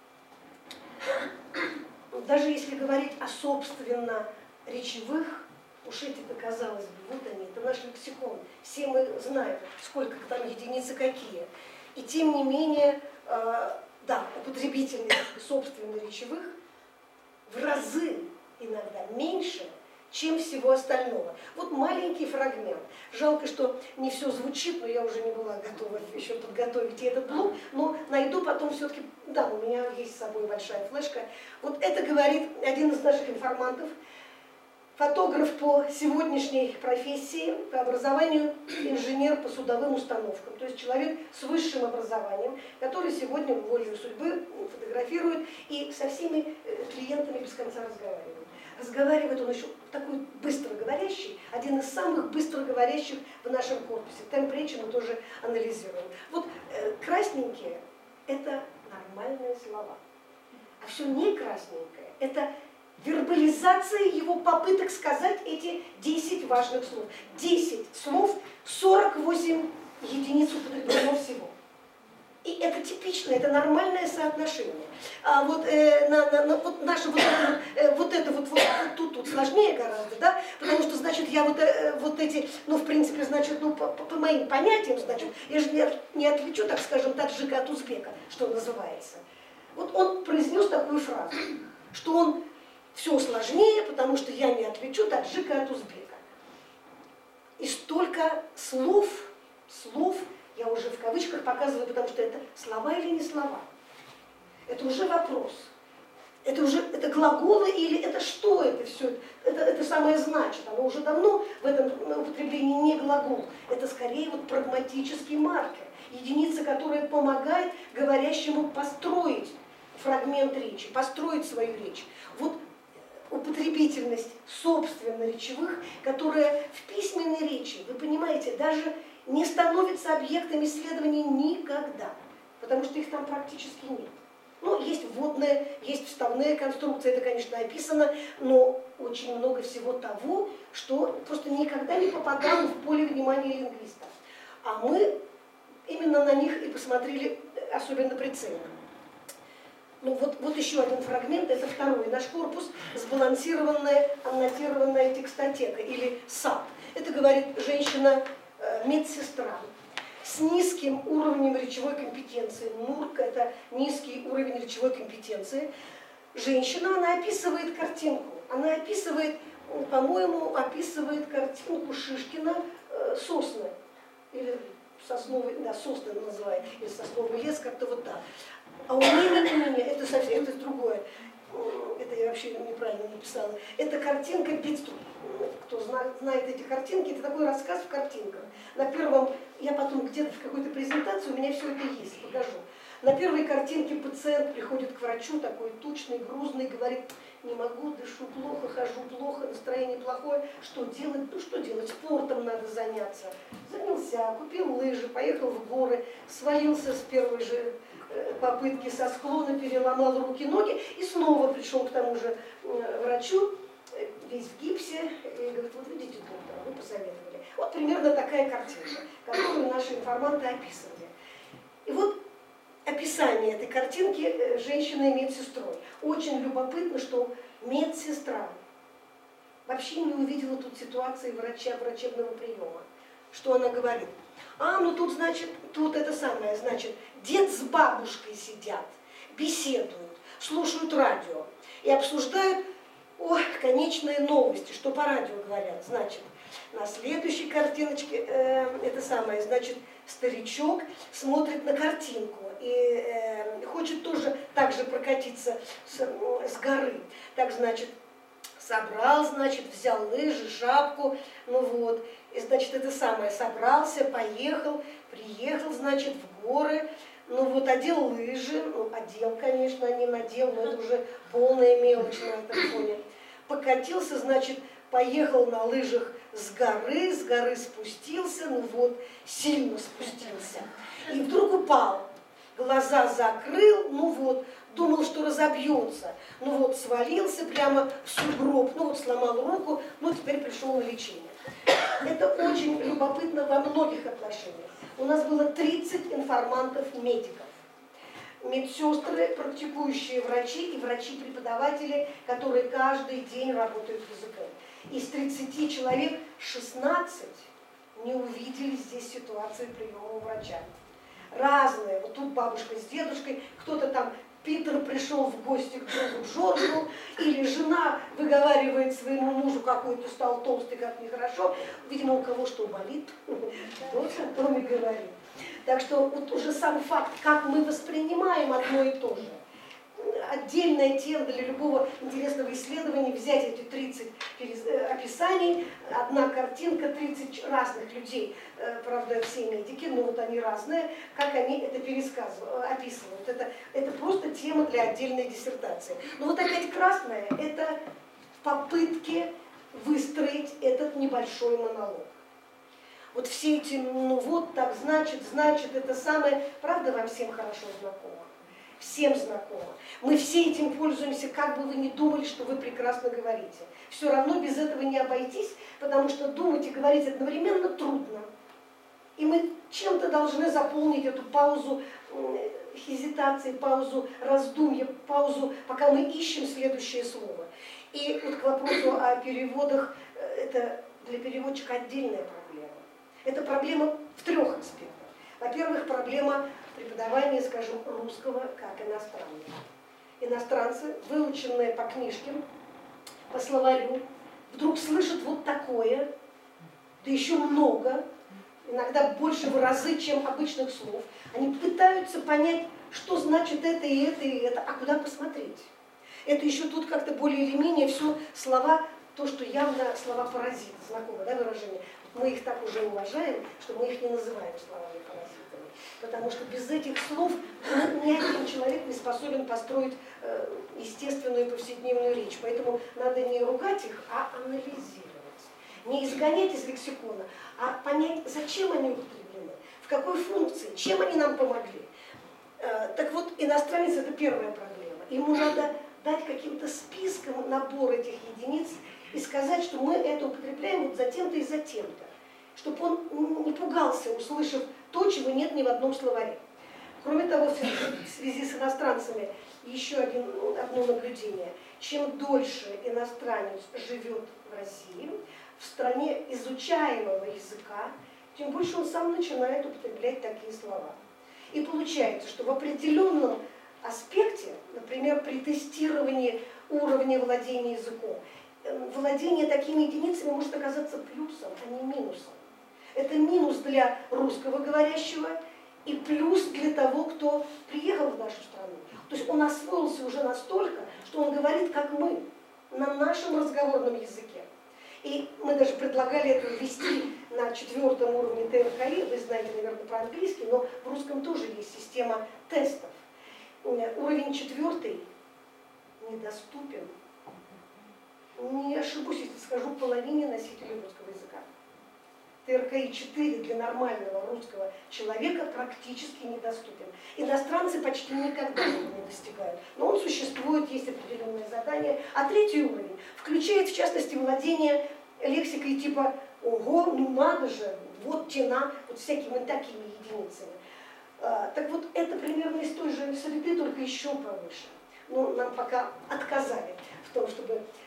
Даже если говорить о собственно речевых, уж эти-то, казалось бы, вот они, это наш лексикон. Все мы знаем, сколько там единицы какие. И тем не менее, да, употребительность собственно речевых в разы иногда меньше, чем всего остального. Вот маленький фрагмент. Жалко, что не все звучит, но я уже не была готова еще подготовить и этот блок, но найду потом все-таки, да, у меня есть с собой большая флешка. Вот это говорит один из наших информантов, фотограф по сегодняшней профессии, по образованию инженер по судовым установкам, то есть человек с высшим образованием, который сегодня волею судьбы фотографирует и со всеми клиентами без конца разговаривает. Разговаривает он еще такой быстроговорящий, один из самых быстроговорящих в нашем корпусе. Темп речи мы тоже анализируем. Вот красненькие – это нормальные слова. А все не красненькое – это вербализация его попыток сказать эти 10 важных слов. 10 слов, 48 единиц употреблено всего. И это типично, это нормальное соотношение. А вот, вот наше тут сложнее гораздо, да, потому что, значит, я вот эти, ну, в принципе, значит, ну, по моим понятиям, значит, я же не отличу, так скажем, таджика от узбека, что называется. Вот он произнес такую фразу, что он все сложнее, потому что я не отличу таджика от узбека. И столько слов, я уже в кавычках показываю, потому что это слова или не слова. Это уже вопрос. Это глаголы или это что это все? Это самое значит. Оно уже давно в этом употреблении не глагол. Это скорее вот прагматический маркер. Единица, которая помогает говорящему построить фрагмент речи, построить свою речь. Вот употребительность собственно речевых, которая в письменной речи, вы понимаете, даже не становится объектом исследований никогда, потому что их там практически нет. Ну, есть вводные, есть вставные конструкции, это, конечно, описано, но очень много всего того, что просто никогда не попадало в поле внимания лингвистов. А мы именно на них и посмотрели особенно прицельно. Ну, вот еще один фрагмент, это второй наш корпус, сбалансированная аннотированная текстотека, или САП. Это говорит женщина медсестра с низким уровнем речевой компетенции. НУРК – это низкий уровень речевой компетенции. Женщина, она описывает картинку. Она описывает, по-моему, описывает картинку Шишкина «Сосны». Или сосновый, да, сосны называют, или сосновый лес, как-то вот так. А у меня это совсем это другое. Это я вообще неправильно написала. Это картинка Битструп. Кто знает эти картинки, это такой рассказ в картинках. На первом, я потом где-то в какой-то презентации, у меня все это есть, покажу. На первой картинке пациент приходит к врачу, такой тучный, грузный, говорит: не могу, дышу плохо, хожу плохо, настроение плохое. Что делать? Ну что делать? Спортом надо заняться. Занялся, купил лыжи, поехал в горы, свалился с первой же попытки со склона, переломал руки, ноги и снова пришел к тому же врачу, весь в гипсе, и говорит: вот видите, доктор, вы посоветовали. Вот примерно такая картинка, которую наши информанты описывали. И вот описание этой картинки женщины медсестрой. Очень любопытно, что медсестра вообще не увидела тут ситуации врачебного приема. Что она говорит? Ну тут, значит, тут это самое, значит, дед с бабушкой сидят, беседуют, слушают радио и обсуждают конечные новости, что по радио говорят. Значит, на следующей картиночке это самое, значит, старичок смотрит на картинку и хочет тоже так же прокатиться с горы. Так, значит, собрал, значит, взял лыжи, шапку, и, значит, это самое, собрался, поехал, приехал, значит, в горы, одел лыжи, одел, конечно, не надел, но это уже полная мелочь на этом фоне. Покатился, значит, поехал на лыжах с горы спустился, сильно спустился. И вдруг упал, глаза закрыл, думал, что разобьется. Свалился прямо в сугроб, сломал руку, теперь пришел на лечение. Это очень любопытно во многих отношениях. У нас было 30 информантов-медиков. Медсестры, практикующие врачи и врачи-преподаватели, которые каждый день работают с языком. Из 30 человек 16 не увидели здесь ситуации приема у врача. Разные. Тут бабушка с дедушкой, кто-то там, Питер пришел в гости к другу Джорджу, или жена выговаривает своему мужу, какой ты стал толстый, как нехорошо. Видимо, у кого что болит, тот о том и говорит. Так что уже сам факт, как мы воспринимаем одно и то же. Отдельная тема для любого интересного исследования, взять эти 30 описаний, одна картинка, 30 разных людей, правда, все медики, но они разные, как они это описывают. Это просто тема для отдельной диссертации. Но опять красная, это попытки выстроить этот небольшой монолог. Все эти, так, значит, это самое, правда, вам всем хорошо знакомо? Всем знакомо. Мы все этим пользуемся, как бы вы ни думали, что вы прекрасно говорите. Все равно без этого не обойтись, потому что думать и говорить одновременно трудно. И мы чем-то должны заполнить эту паузу хезитации, паузу раздумья, паузу, пока мы ищем следующее слово. И к вопросу о переводах, это для переводчика отдельная проблема. Это проблема в 3 аспектах. Во-первых, проблема преподавания, скажем, русского как иностранного. Иностранцы, выученные по книжке, по словарю, вдруг слышат такое, да еще много, иногда больше в разы, чем обычных слов. Они пытаются понять, что значит это и это и это, а куда посмотреть. Это еще тут как-то более или менее все слова, то, что явно слова паразит, знакомо, да, выражение. Мы их так уже уважаем, что мы их не называем словами паразитами. Потому что без этих слов ни один человек не способен построить естественную повседневную речь. Поэтому надо не ругать их, а анализировать. Не изгонять из лексикона, а понять, зачем они употреблены, в какой функции, чем они нам помогли. Так вот, иностранец – это первая проблема. Ему надо дать каким-то списком набор этих единиц и сказать, что мы это употребляем за тем-то и за тем-то. Чтобы он не пугался, услышав то, чего нет ни в одном словаре. Кроме того, в связи с иностранцами еще одно наблюдение. Чем дольше иностранец живет в России, в стране изучаемого языка, тем больше он сам начинает употреблять такие слова. И получается, что в определенном аспекте, например, при тестировании уровня владения языком, владение такими единицами может оказаться плюсом, а не минусом. Это минус для русского говорящего и плюс для того, кто приехал в нашу страну. То есть он освоился уже настолько, что он говорит, как мы, на нашем разговорном языке. И мы даже предлагали это ввести на 4-м уровне ТРКИ, вы знаете, наверное, про английский, но в русском тоже есть система тестов. Уровень 4 недоступен. Не ошибусь, если скажу, половине носителей русского языка. ТРКИ-4 для нормального русского человека практически недоступен. Иностранцы почти никогда его не достигают. Но он существует, есть определенные задания. А 3-й уровень включает, в частности, владение лексикой типа «ого, ну надо же, вот тена», вот всякими такими единицами. Так вот, это примерно из той же среды, только еще повыше. Но нам пока отказали в том, чтобы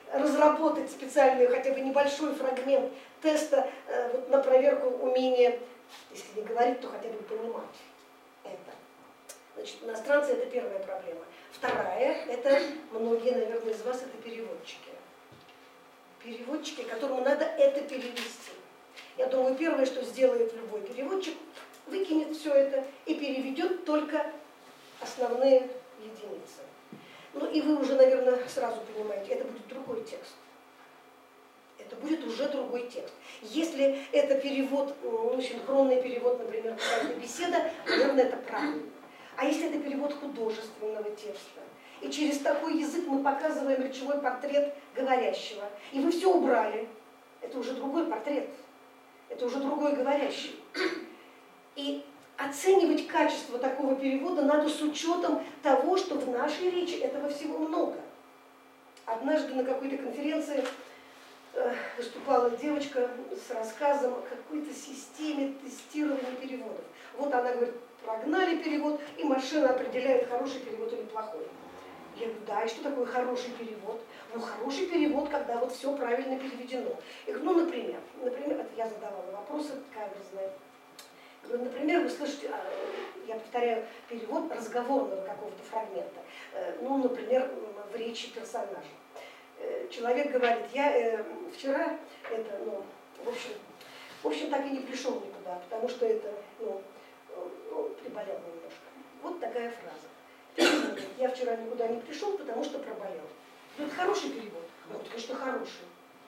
разработать специальный, хотя бы небольшой фрагмент теста вот, на проверку умения, если не говорить, то хотя бы понимать это. Значит, иностранцы — это первая проблема. Вторая — это многие, наверное, из вас — это переводчики. Переводчики, которому надо это перевести. Я думаю, первое, что сделает любой переводчик, выкинет все это и переведет только основные единицы. Ну и вы уже, наверное, сразу понимаете, это будет другой текст. Это будет уже другой текст. Если это перевод, ну, синхронный перевод, например, какая-то беседа, наверное, это правильно. А если это перевод художественного текста, и через такой язык мы показываем речевой портрет говорящего, и вы все убрали, это уже другой портрет, это уже другой говорящий. И оценивать качество такого перевода надо с учетом того, что в нашей речи этого всего много. Однажды на какой-то конференции выступала девочка с рассказом о какой-то системе тестирования переводов. Вот она говорит, прогнали перевод, и машина определяет, хороший перевод или плохой. Я говорю, да, и что такое хороший перевод? Ну, хороший перевод, когда вот все правильно переведено. Я говорю, ну, например, это я задавала вопросы каверзные. Говорю, например, вы слышите, я повторяю, перевод разговорного какого-то фрагмента. Ну, например, в речи персонажа. Человек говорит, я вчера это, ну, в общем, так и не пришел никуда, потому что это, ну, приболел немножко. Вот такая фраза. Я вчера никуда не пришел, потому что проболел. Ну, это хороший перевод? Ну, конечно, хороший.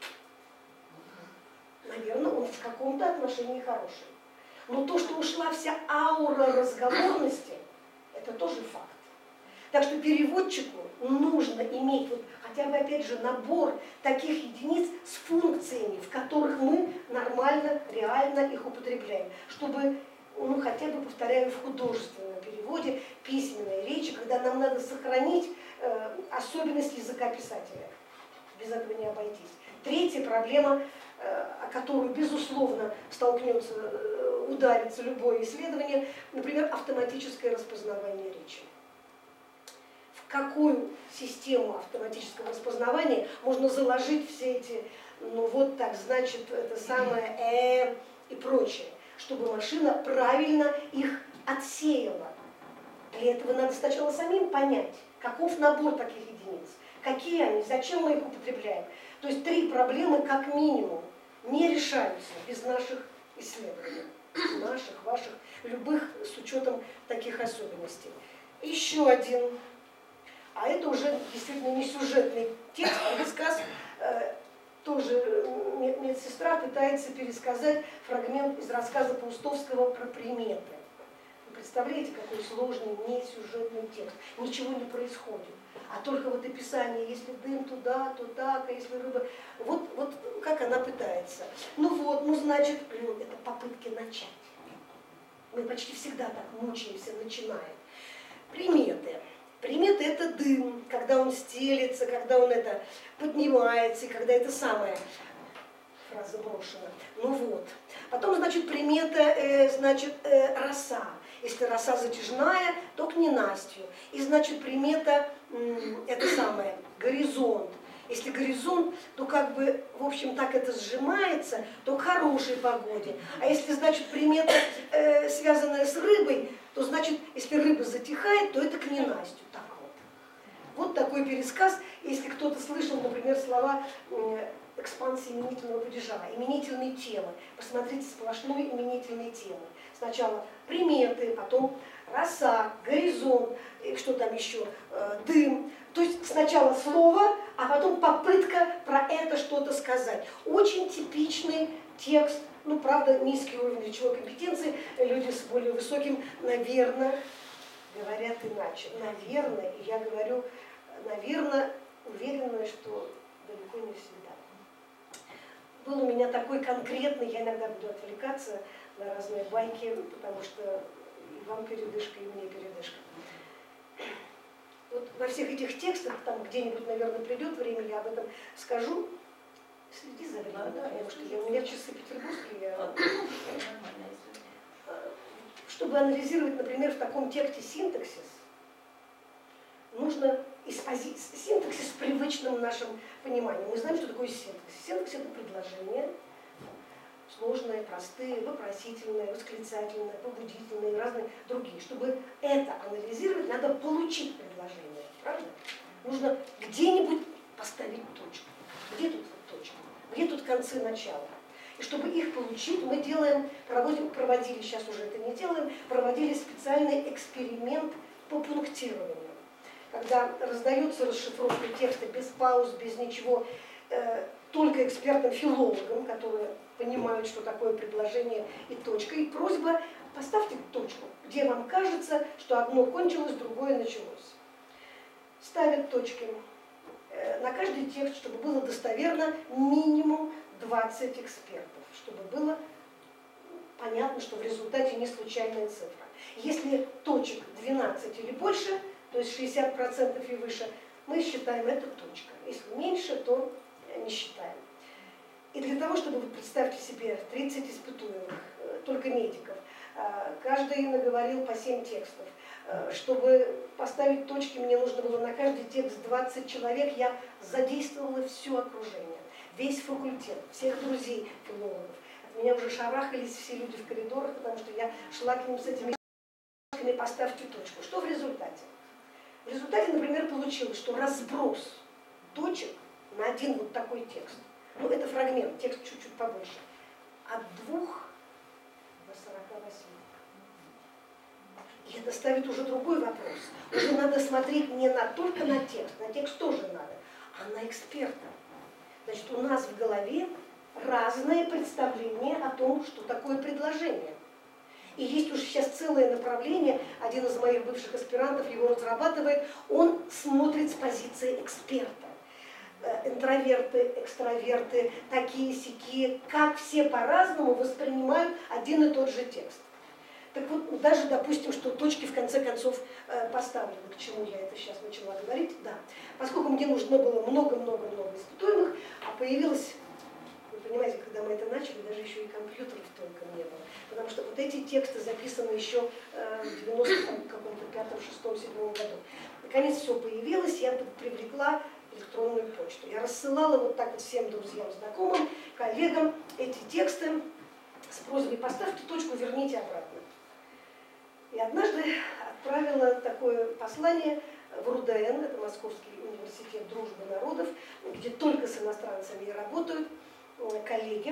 Наверное, он в каком-то отношении хороший. Но то, что ушла вся аура разговорности, это тоже факт. Так что переводчику нужно иметь вот хотя бы, опять же, набор таких единиц с функциями, в которых мы нормально, реально их употребляем, чтобы, ну, хотя бы, повторяю, в художественном переводе, письменной речи, когда нам надо сохранить особенность языка писателя. Без этого не обойтись. Третья проблема, о которую, безусловно, ударится любое исследование, например, автоматическое распознавание речи. В какую систему автоматического распознавания можно заложить все эти, ну вот так, значит, это самое и прочее, чтобы машина правильно их отсеяла. Для этого надо сначала самим понять, каков набор таких единиц, какие они, зачем мы их употребляем. То есть 3 проблемы как минимум не решаются без наших исследований, наших, ваших, любых, с учетом таких особенностей. Еще один, а это уже действительно не сюжетный текст, а пересказ, тоже медсестра пытается пересказать фрагмент из рассказа Паустовского про приметы. Вы представляете, какой сложный несюжетный текст, ничего не происходит. А только вот описание, если дым туда, то так, а если рыба... Вот как она пытается. Ну вот, ну значит, это попытки начать. Мы почти всегда так мучаемся, начиная. Приметы. Приметы — это дым, когда он стелется, когда он это поднимается, и когда это самое... Фраза брошена. Ну вот. Потом, значит, примета, роса. Если роса затяжная, то к ненастью. И, значит, примета, это самое, горизонт. Если горизонт, то как бы, в общем, так это сжимается, то к хорошей погоде. А если, значит, примета, связанная с рыбой, то, значит, если рыба затихает, то это к ненастью. Так вот. Вот такой пересказ. Если кто-то слышал, например, слова экспансии именительного падежа, именительной темы. Посмотрите, сплошной именительной темы. Сначала приметы, потом роса, горизонт, что там еще, дым. То есть сначала слово, а потом попытка про это что-то сказать. Очень типичный текст, ну, правда, низкий уровень речевой компетенции, люди с более высоким, наверное, говорят иначе. Наверное, и я говорю, наверное, уверена, что далеко не всегда. Был у меня такой конкретный, я иногда буду отвлекаться на разные байки, потому что и вам передышка, и мне передышка. Вот во всех этих текстах, там где-нибудь, наверное, придет время, я об этом скажу. Следи за временем, потому что у меня часы петербургские. Чтобы анализировать, например, в таком тексте синтаксис, нужно из синтаксис в привычном нашем понимании. Мы знаем, что такое синтаксис. Синтаксис – это предложения, сложные, простые, вопросительные, восклицательные, побудительные и разные другие. Чтобы это анализировать, надо получить предложение. Правда? Нужно где-нибудь поставить точку. Где тут точка? Где тут концы начала? И чтобы их получить, мы проводили, сейчас уже это не делаем, проводили специальный эксперимент по пунктированию. Когда раздается расшифровка текста без пауз, без ничего, только экспертным филологам, которые понимают, что такое предложение и точка. И просьба: поставьте точку, где вам кажется, что одно кончилось, другое началось. Ставят точки на каждый текст, чтобы было достоверно минимум 20 экспертов, чтобы было понятно, что в результате не случайная цифра. Если точек 12 или больше, то есть 60% и выше, мы считаем это точка. Если меньше, то не считаем. И для того, чтобы, вы представьте себе, 30 испытуемых, только медиков, каждый наговорил по 7 текстов. Чтобы поставить точки, мне нужно было на каждый текст 20 человек, я задействовала все окружение, весь факультет, всех друзей филологов. От меня уже шарахались все люди в коридорах, потому что я шла к ним с этими точками: поставьте точку. Что в результате? В результате, например, получилось, что разброс точек на один вот такой текст, ну это фрагмент, текст чуть-чуть побольше, от 2 до 48. И это ставит уже другой вопрос. Уже надо смотреть не только на текст тоже надо, а на эксперта. Значит, у нас в голове разные представления о том, что такое предложение. И есть уже сейчас целое направление, один из моих бывших аспирантов его разрабатывает, он смотрит с позиции эксперта. Интроверты, экстраверты, такие-сякие, как все по-разному воспринимают один и тот же текст. Так вот, даже допустим, что точки в конце концов поставлены, к чему я это сейчас начала говорить, да. Поскольку мне нужно было много-много-много испытуемых, а появилось, вы понимаете, когда мы это начали, даже еще и компьютеров толком не было. Потому что вот эти тексты записаны еще в 95-м, 6-м, 7-м году. Наконец все появилось, я привлекла электронную почту. Я рассылала вот так вот всем друзьям, знакомым, коллегам эти тексты с просьбой: поставьте точку, верните обратно. И однажды отправила такое послание в РУДН, это Московский университет дружбы народов, где только с иностранцами работают коллеги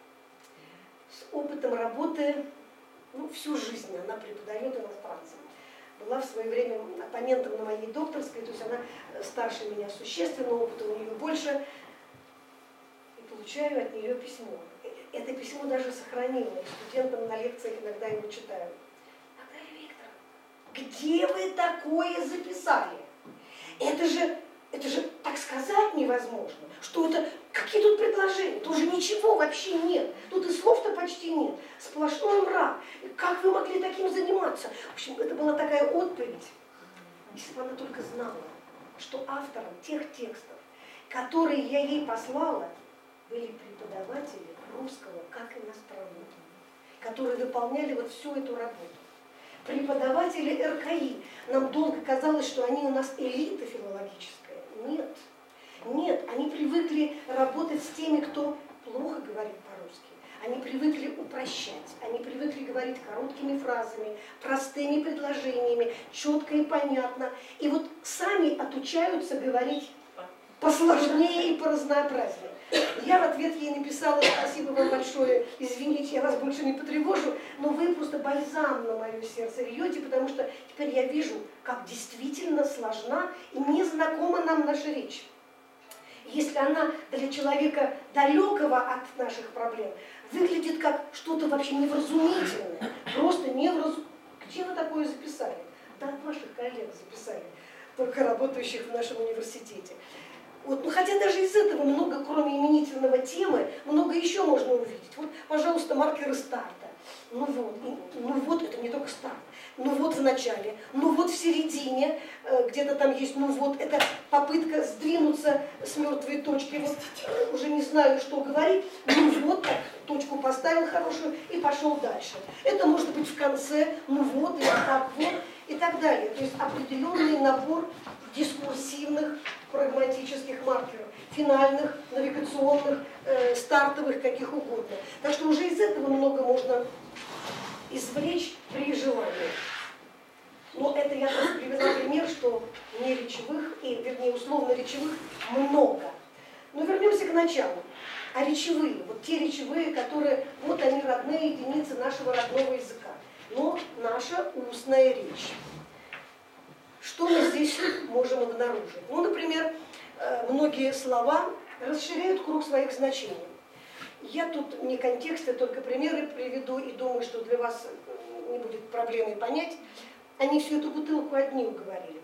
с опытом работы, ну, всю жизнь она преподает иностранцам. Была в свое время оппонентом на моей докторской, то есть она старше меня существенно, опыта у нее больше. И получаю от нее письмо. Это письмо даже сохранила, и студентам на лекциях иногда его читаю. Наталья Викторовна, где вы такое записали? Это же так сказать невозможно. Что это, какие тут предложения? Тут же ничего вообще нет. Тут и слов-то почти нет. Сплошной мрак. Как вы могли таким заниматься? В общем, это была такая отповедь. Если бы она только знала, что автором тех текстов, которые я ей послала, были преподаватели русского как иностранного, которые выполняли вот всю эту работу. Преподаватели РКИ. Нам долго казалось, что они у нас элита филологическая. Нет. Нет, они привыкли работать с теми, кто плохо говорит по-русски. Они привыкли упрощать, они привыкли говорить короткими фразами, простыми предложениями, четко и понятно. И вот сами отучаются говорить посложнее и поразнообразнее. Я в ответ ей написала: спасибо вам большое, извините, я вас больше не потревожу, но вы просто бальзам на мое сердце льете, потому что теперь я вижу, как действительно сложна и незнакома нам наша речь. Если она для человека далекого от наших проблем выглядит как что-то вообще невразумительное, просто невразумительное. Где вы такое записали? Да от ваших коллег записали, только работающих в нашем университете. Вот, ну, хотя даже из этого много, кроме именительного темы, много еще можно увидеть. Вот, пожалуйста, маркеры старта. Ну вот, это не только старт. Ну вот в начале, ну вот в середине, где-то там есть, ну вот, это попытка сдвинуться с мертвой точки, вот уже не знаю, что говорить, ну вот, так, точку поставил хорошую и пошел дальше. Это может быть в конце, ну вот, или так вот, и так далее. То есть определенный набор дискурсивных, прагматических маркеров, финальных, навигационных, стартовых, каких угодно. Так что уже из этого много можно извлечь при желании. Но это я просто привела пример, что неречевых, и, вернее, условно-речевых много. Но вернемся к началу. А речевые, вот те речевые, которые, вот они родные единицы нашего родного языка. Но наша устная речь. Что мы здесь можем обнаружить? Ну, например, многие слова расширяют круг своих значений. Я тут не контексты, только примеры приведу, и думаю, что для вас не будет проблемой понять. Они всю эту бутылку одни уговорили.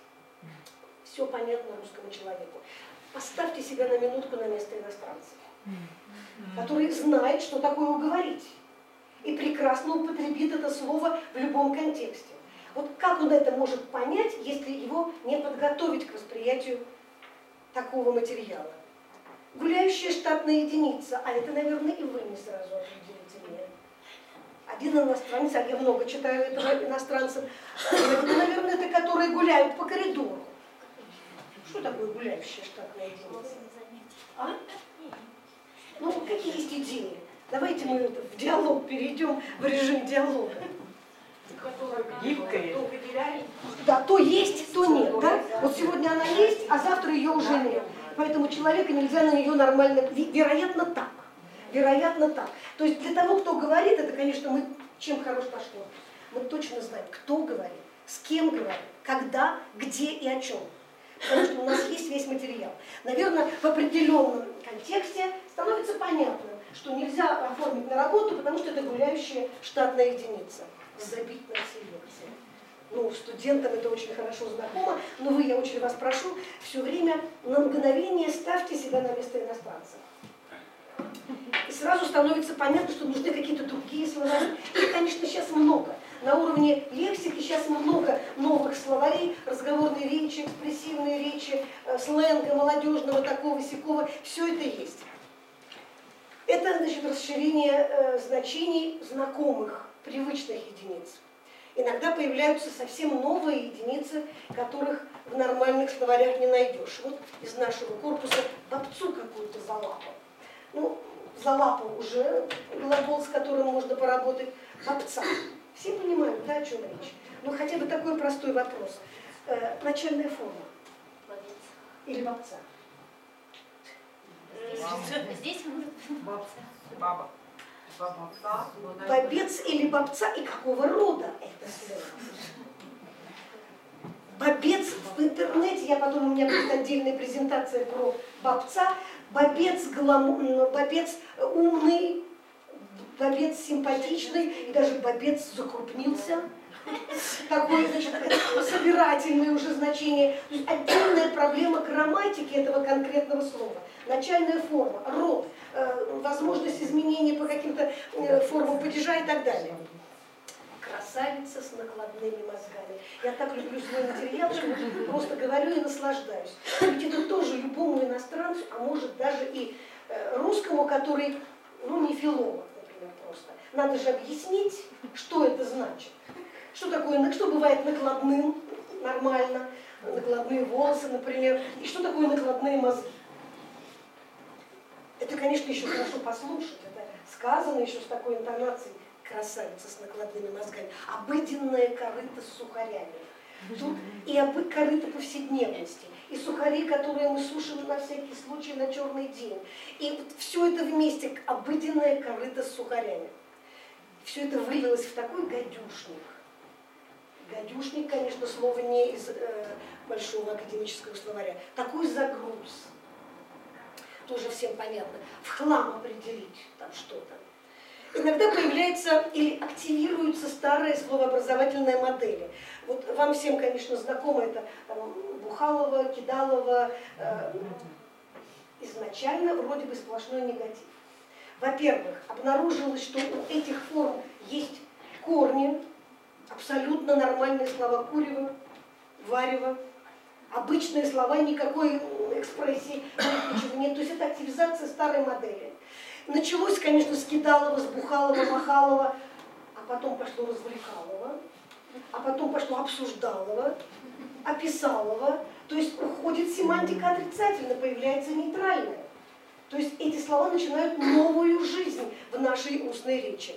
Все понятно русскому человеку. Поставьте себя на минутку на место иностранца, который знает, что такое уговорить, и прекрасно употребит это слово в любом контексте. Вот как он это может понять, если его не подготовить к восприятию такого материала? Гуляющая штатная единица, а это, наверное, и вы не сразу определите мне. Один иностранец, а я много читаю этого иностранца, наверное, это которые гуляют по коридору. Что такое гуляющая штатная единица? А? Ну, какие есть идеи? Давайте мы в диалог перейдем, в режим диалога. Гибкая. Да, то есть, то нет. Да? Вот сегодня она есть, а завтра ее уже нет. Поэтому человека нельзя на нее нормально... Вероятно, так. Вероятно, так. То есть для того, кто говорит, это, конечно, мы чем хорош пошло. Мы точно знаем, кто говорит, с кем говорит, когда, где и о чем. Потому что у нас есть весь материал. Наверное, в определенном контексте становится понятно, что нельзя оформить на работу, потому что это гуляющая штатная единица. Забить на все лекции. Ну, студентам это очень хорошо знакомо, но вы, я очень вас прошу, все время на мгновение ставьте себя на место иностранца. И сразу становится понятно, что нужны какие-то другие слова. Их, конечно, сейчас много. На уровне лексики сейчас много новых словарей, разговорной речи, экспрессивной речи, сленга молодежного, такого, сякого. Все это есть. Это, значит, расширение значений знакомых, привычных единиц. Иногда появляются совсем новые единицы, которых в нормальных словарях не найдешь. Вот из нашего корпуса бабцу какую-то залапал. Ну, залапал уже глагол, с которым можно поработать. Бабца. Все понимают, да, о чем речь? Ну, хотя бы такой простой вопрос. Начальная форма. Бабец. Или бабца? Здесь может бабца. Баба. Бабец или бабца, и какого рода это слово? Бабец в интернете, я подумала, у меня будет отдельная презентация про бабца. Бабец, бабец умный, бабец симпатичный, и даже бабец закрупнился. Такое, значит, собирательное уже значение. То есть отдельная проблема грамматики этого конкретного слова. Начальная форма, род, возможность изменения по каким-то формам падежа и так далее. Красавица с накладными мозгами. Я так люблю свой материал, что просто говорю и наслаждаюсь. Ведь это тоже любому иностранцу, а может даже и русскому, который, ну, не филолог, например, просто. Надо же объяснить, что это значит. Что такое, что бывает накладным, нормально, накладные волосы, например, и что такое накладные мозги. Это, конечно, еще хорошо послушать, это сказано еще с такой интонацией. Красавица с накладными мозгами. Обыденная корыто с сухарями. Тут и корыто повседневности, и сухари, которые мы сушим на всякий случай на черный день. И вот все это вместе, обыденная корыто с сухарями. Все это вылилось в такой гадюшник. Гадюшник, конечно, слово не из большого академического словаря. Такой загруз. Тоже всем понятно. В хлам определить там что-то. Иногда появляется или активируются старые словообразовательные модели. Вот вам всем, конечно, знакомо это там, Бухалова, Кидалова. Изначально вроде бы сплошной негатив. Во-первых, обнаружилось, что у этих форм есть корни, абсолютно нормальные слова курево, варево, обычные слова, никакой экспрессии, ничего нет. То есть это активизация старой модели. Началось, конечно, с Кидалова, с Бухалова, Махалова, а потом пошло Развлекалова, а потом пошло Обсуждалова. описалово, то есть уходит семантика отрицательно, появляется нейтральная. То есть эти слова начинают новую жизнь в нашей устной речи.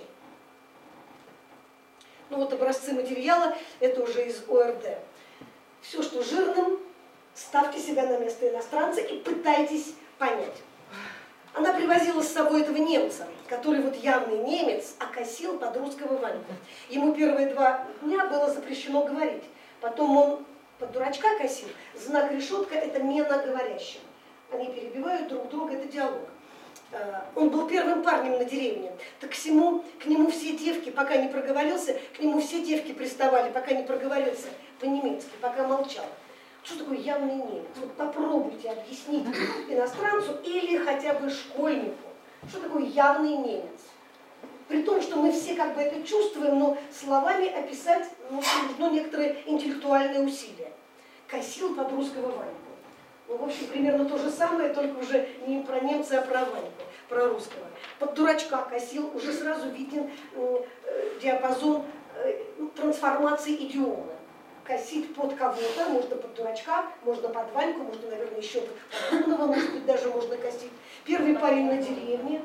Ну вот образцы материала, это уже из ОРД. Все, что жирным, ставьте себя на место иностранца и пытайтесь понять. Она привозила с собой этого немца, который вот явный немец, а косил под русского Ваньку. Ему первые 2 дня было запрещено говорить. Потом он под дурачка косил. Знак решетка – это мена говорящим. Они перебивают друг друга, это диалог. Он был первым парнем на деревне. Так к нему все девки, пока не проговорился, к нему все девки приставали, пока не проговорился по-немецки, пока молчал. Что такое явный немец? Вот попробуйте объяснить иностранцу или хотя бы школьнику, что такое явный немец. При том, что мы все как бы это чувствуем, но словами описать нужно некоторые интеллектуальные усилия. Косил под русского Ваньку. Ну, в общем, примерно то же самое, только уже не про немца, а про Ваньку, про русского. Под дурачка косил, уже сразу виден диапазон трансформации идиомы. Косить под кого-то, можно под дурачка, можно под Ваньку, можно, наверное, еще под умного, может быть, даже можно косить. Первый парень на деревне.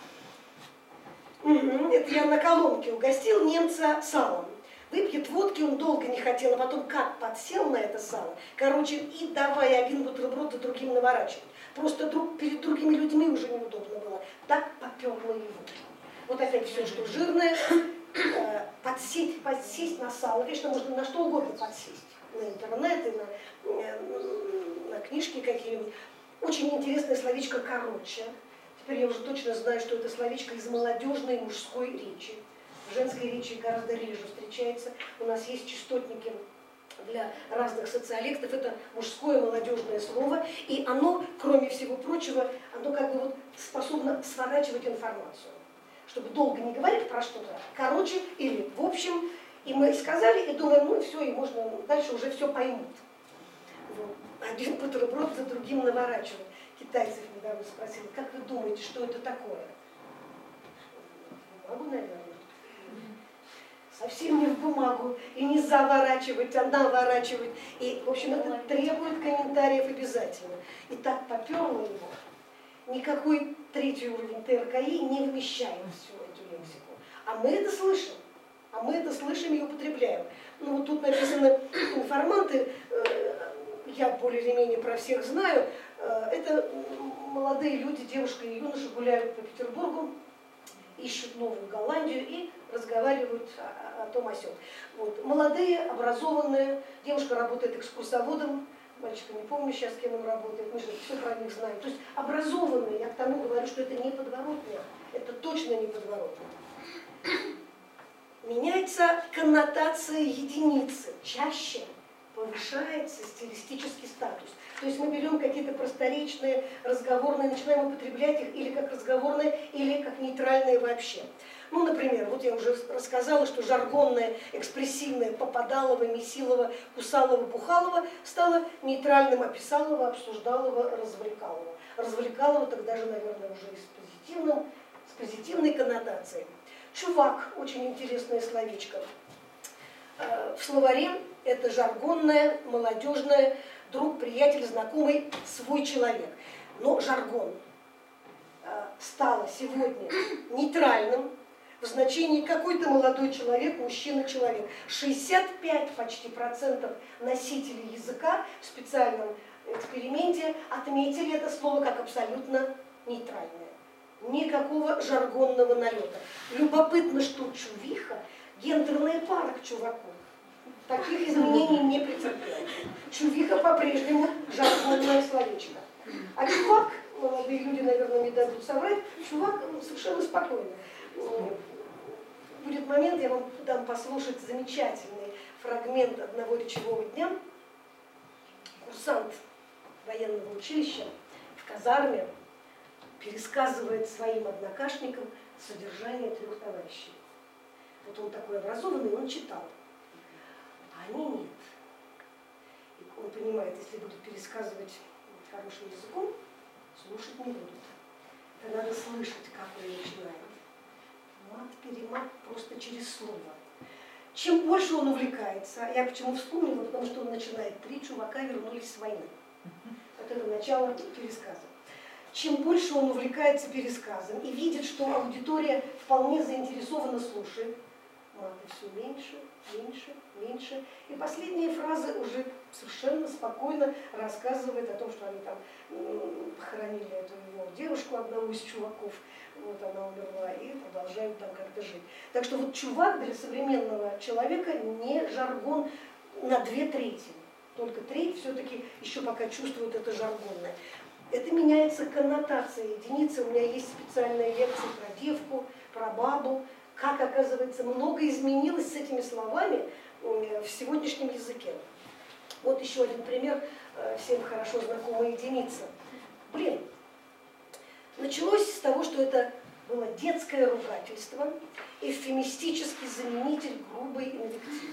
Это я на колонке угостил немца салом. Выпьет водки, он долго не хотел, а потом как подсел на это сало. Короче, и давай один бутерброд за другим наворачивать. Просто перед другими людьми уже неудобно было. Так поперло его. Вот опять все, что жирное, подсесть на сало. Конечно, можно на что угодно подсесть. На интернет и на книжки какие-нибудь. Очень интересное словечко «короче». Теперь я уже точно знаю, что это словечко из молодежной мужской речи. В женской речи гораздо реже встречается. У нас есть частотники для разных социолектов. Это мужское молодежное слово. И оно, кроме всего прочего, оно как бы вот способно сворачивать информацию. Чтобы долго не говорить про что-то, короче или в общем. И мы сказали, и думаем, ну все, и можно дальше уже все поймут. Вот. Один бутерброд за другим наворачивать. Китайцев недавно спросили, как вы думаете, что это такое? Бумагу, наверное. Совсем не в бумагу, и не заворачивать, а наворачивать. И, в общем, это требует комментариев обязательно. И так поперло его. Никакой 3-й уровень ТРКИ не вмещает всю эту лексику. А мы это слышим. А мы это слышим и употребляем. Ну вот тут написано информанты, я более или менее про всех знаю. Это молодые люди, девушка и юноша гуляют по Петербургу, ищут Новую Голландию и разговаривают о том о сём. Вот. Молодые, образованные, девушка работает экскурсоводом, мальчика не помню сейчас, с кем он работает, мы же все про них знаем. То есть образованные, я к тому говорю, что это не подворотня, это точно не подворотня. Меняется коннотация единицы, чаще повышается стилистический статус. То есть мы берем какие-то просторечные, разговорные, начинаем употреблять их или как разговорные, или как нейтральные вообще. Ну, например, вот я уже рассказала, что жаргонное, экспрессивное Попадалово, Месилово, Кусалово, Бухалово стало нейтральным Описалово, Обсуждалово, Развлекалово. Развлекалово тогда же, наверное, уже и с позитивной коннотацией. Чувак, очень интересное словечко. В словаре это жаргонное, молодежное, друг, приятель, знакомый, свой человек. Но жаргон стало сегодня нейтральным в значении какой-то молодой человек, мужчина-человек. 65% почти носителей языка в специальном эксперименте отметили это слово как абсолютно нейтральное. Никакого жаргонного налета. Любопытно, что чувиха – гендерная пара к чуваку. Таких изменений не претерпела. Чувиха по-прежнему жаргонное словечко. А чувак, молодые люди, наверное, не дадут соврать, чувак совершенно спокойно. Будет момент, я вам дам послушать замечательный фрагмент одного речевого дня. Курсант военного училища в казарме пересказывает своим однокашникам содержание 3 товарищей. Вот он такой образованный, он читал. А они нет. И он понимает, если будут пересказывать хорошим языком, слушать не будут. Это надо слышать, как он начинает. Мат-перемат просто через слово. чем больше он увлекается, я почему вспомнила, потому что он начинает: 3 чувака вернулись с войны. Вот это начало пересказа. Чем больше он увлекается пересказом и видит, что аудитория вполне заинтересованно слушает, мата все меньше, меньше, меньше. И последние фразы уже совершенно спокойно рассказывает о том, что они там похоронили эту его девушку, одного из чуваков, вот она умерла, и продолжают там как-то жить. Так что вот чувак для современного человека не жаргон на 2/3. Только треть все-таки еще пока чувствует это жаргонное. Это меняется коннотация единицы. У меня есть специальные лекции про девку, про бабу. Как, оказывается, много изменилось с этими словами в сегодняшнем языке. Вот еще один пример, всем хорошо знакомая единица. Блин. Началось с того, что это было детское ругательство, эвфемистический заменитель грубой инвективы.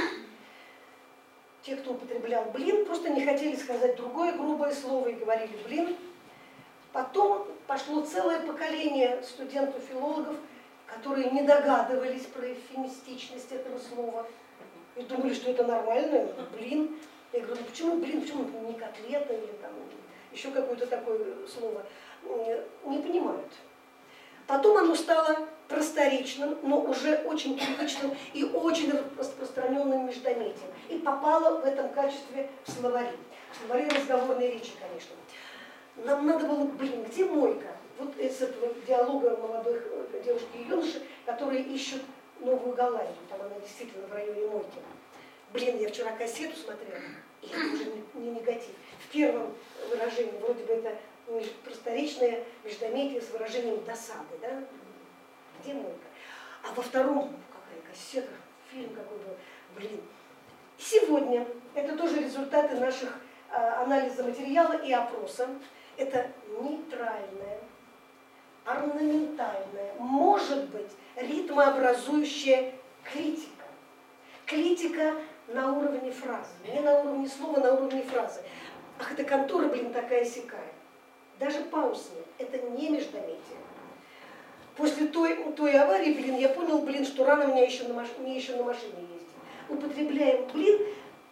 Те, кто употреблял блин, просто не хотели сказать другое грубое слово и говорили блин. Потом пошло целое поколение студентов-филологов, которые не догадывались про эвфемистичность этого слова и думали, что это нормально, это блин. Я говорю, ну почему блин, почему не котлета или там еще какое-то такое слово? Не понимают. Потом оно стало просторечным, но уже очень привычным и очень распространенным междометием. И попало в этом качестве в словари. В словари разговорной речи, конечно. Нам надо было, блин, где мойка? Вот из этого диалога молодых девушки и юноши, которые ищут Новую Голландию. Там она действительно в районе мойки. Блин, я вчера кассету смотрела, и это уже не негатив. В первом выражении вроде бы это просторечное междометие с выражением досады, да? Где мойка? А во втором, какая кассета, фильм какой был, блин. Сегодня, это тоже результаты наших анализа материала и опроса, это нейтральная, орнаментальная, может быть, ритмообразующая критика. Критика на уровне фразы, не на уровне слова, на уровне фразы. Ах, эта контора, блин, такая-сякая. Даже пауз нет, это не междометие. После той аварии, блин, я понял, блин, что рано мне еще на машине ездить. Употребляем блин,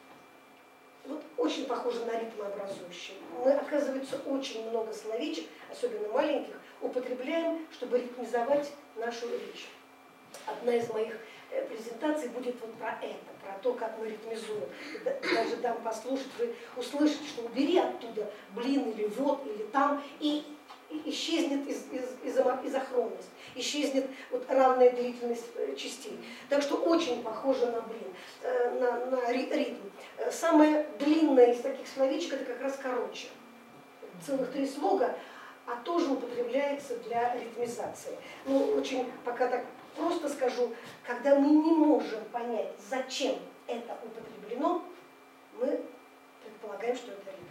вот очень похоже на ритмообразующий. Мы, оказывается, очень много словечек, особенно маленьких, употребляем, чтобы ритмизовать нашу речь. Одна из моих презентаций будет вот про это, про то, как мы ритмизуем. Даже дам послушать, вы услышите, что убери оттуда блин или вот, или там, и исчезнет изохронность, исчезнет вот равная длительность частей. Так что очень похоже на блин, на ритм. Самое длинное из таких словечек это как раз короче. Целых 3 слога, а тоже употребляется для ритмизации. Ну, очень пока так просто скажу, когда мы не можем понять, зачем это употреблено, мы предполагаем, что это ритм.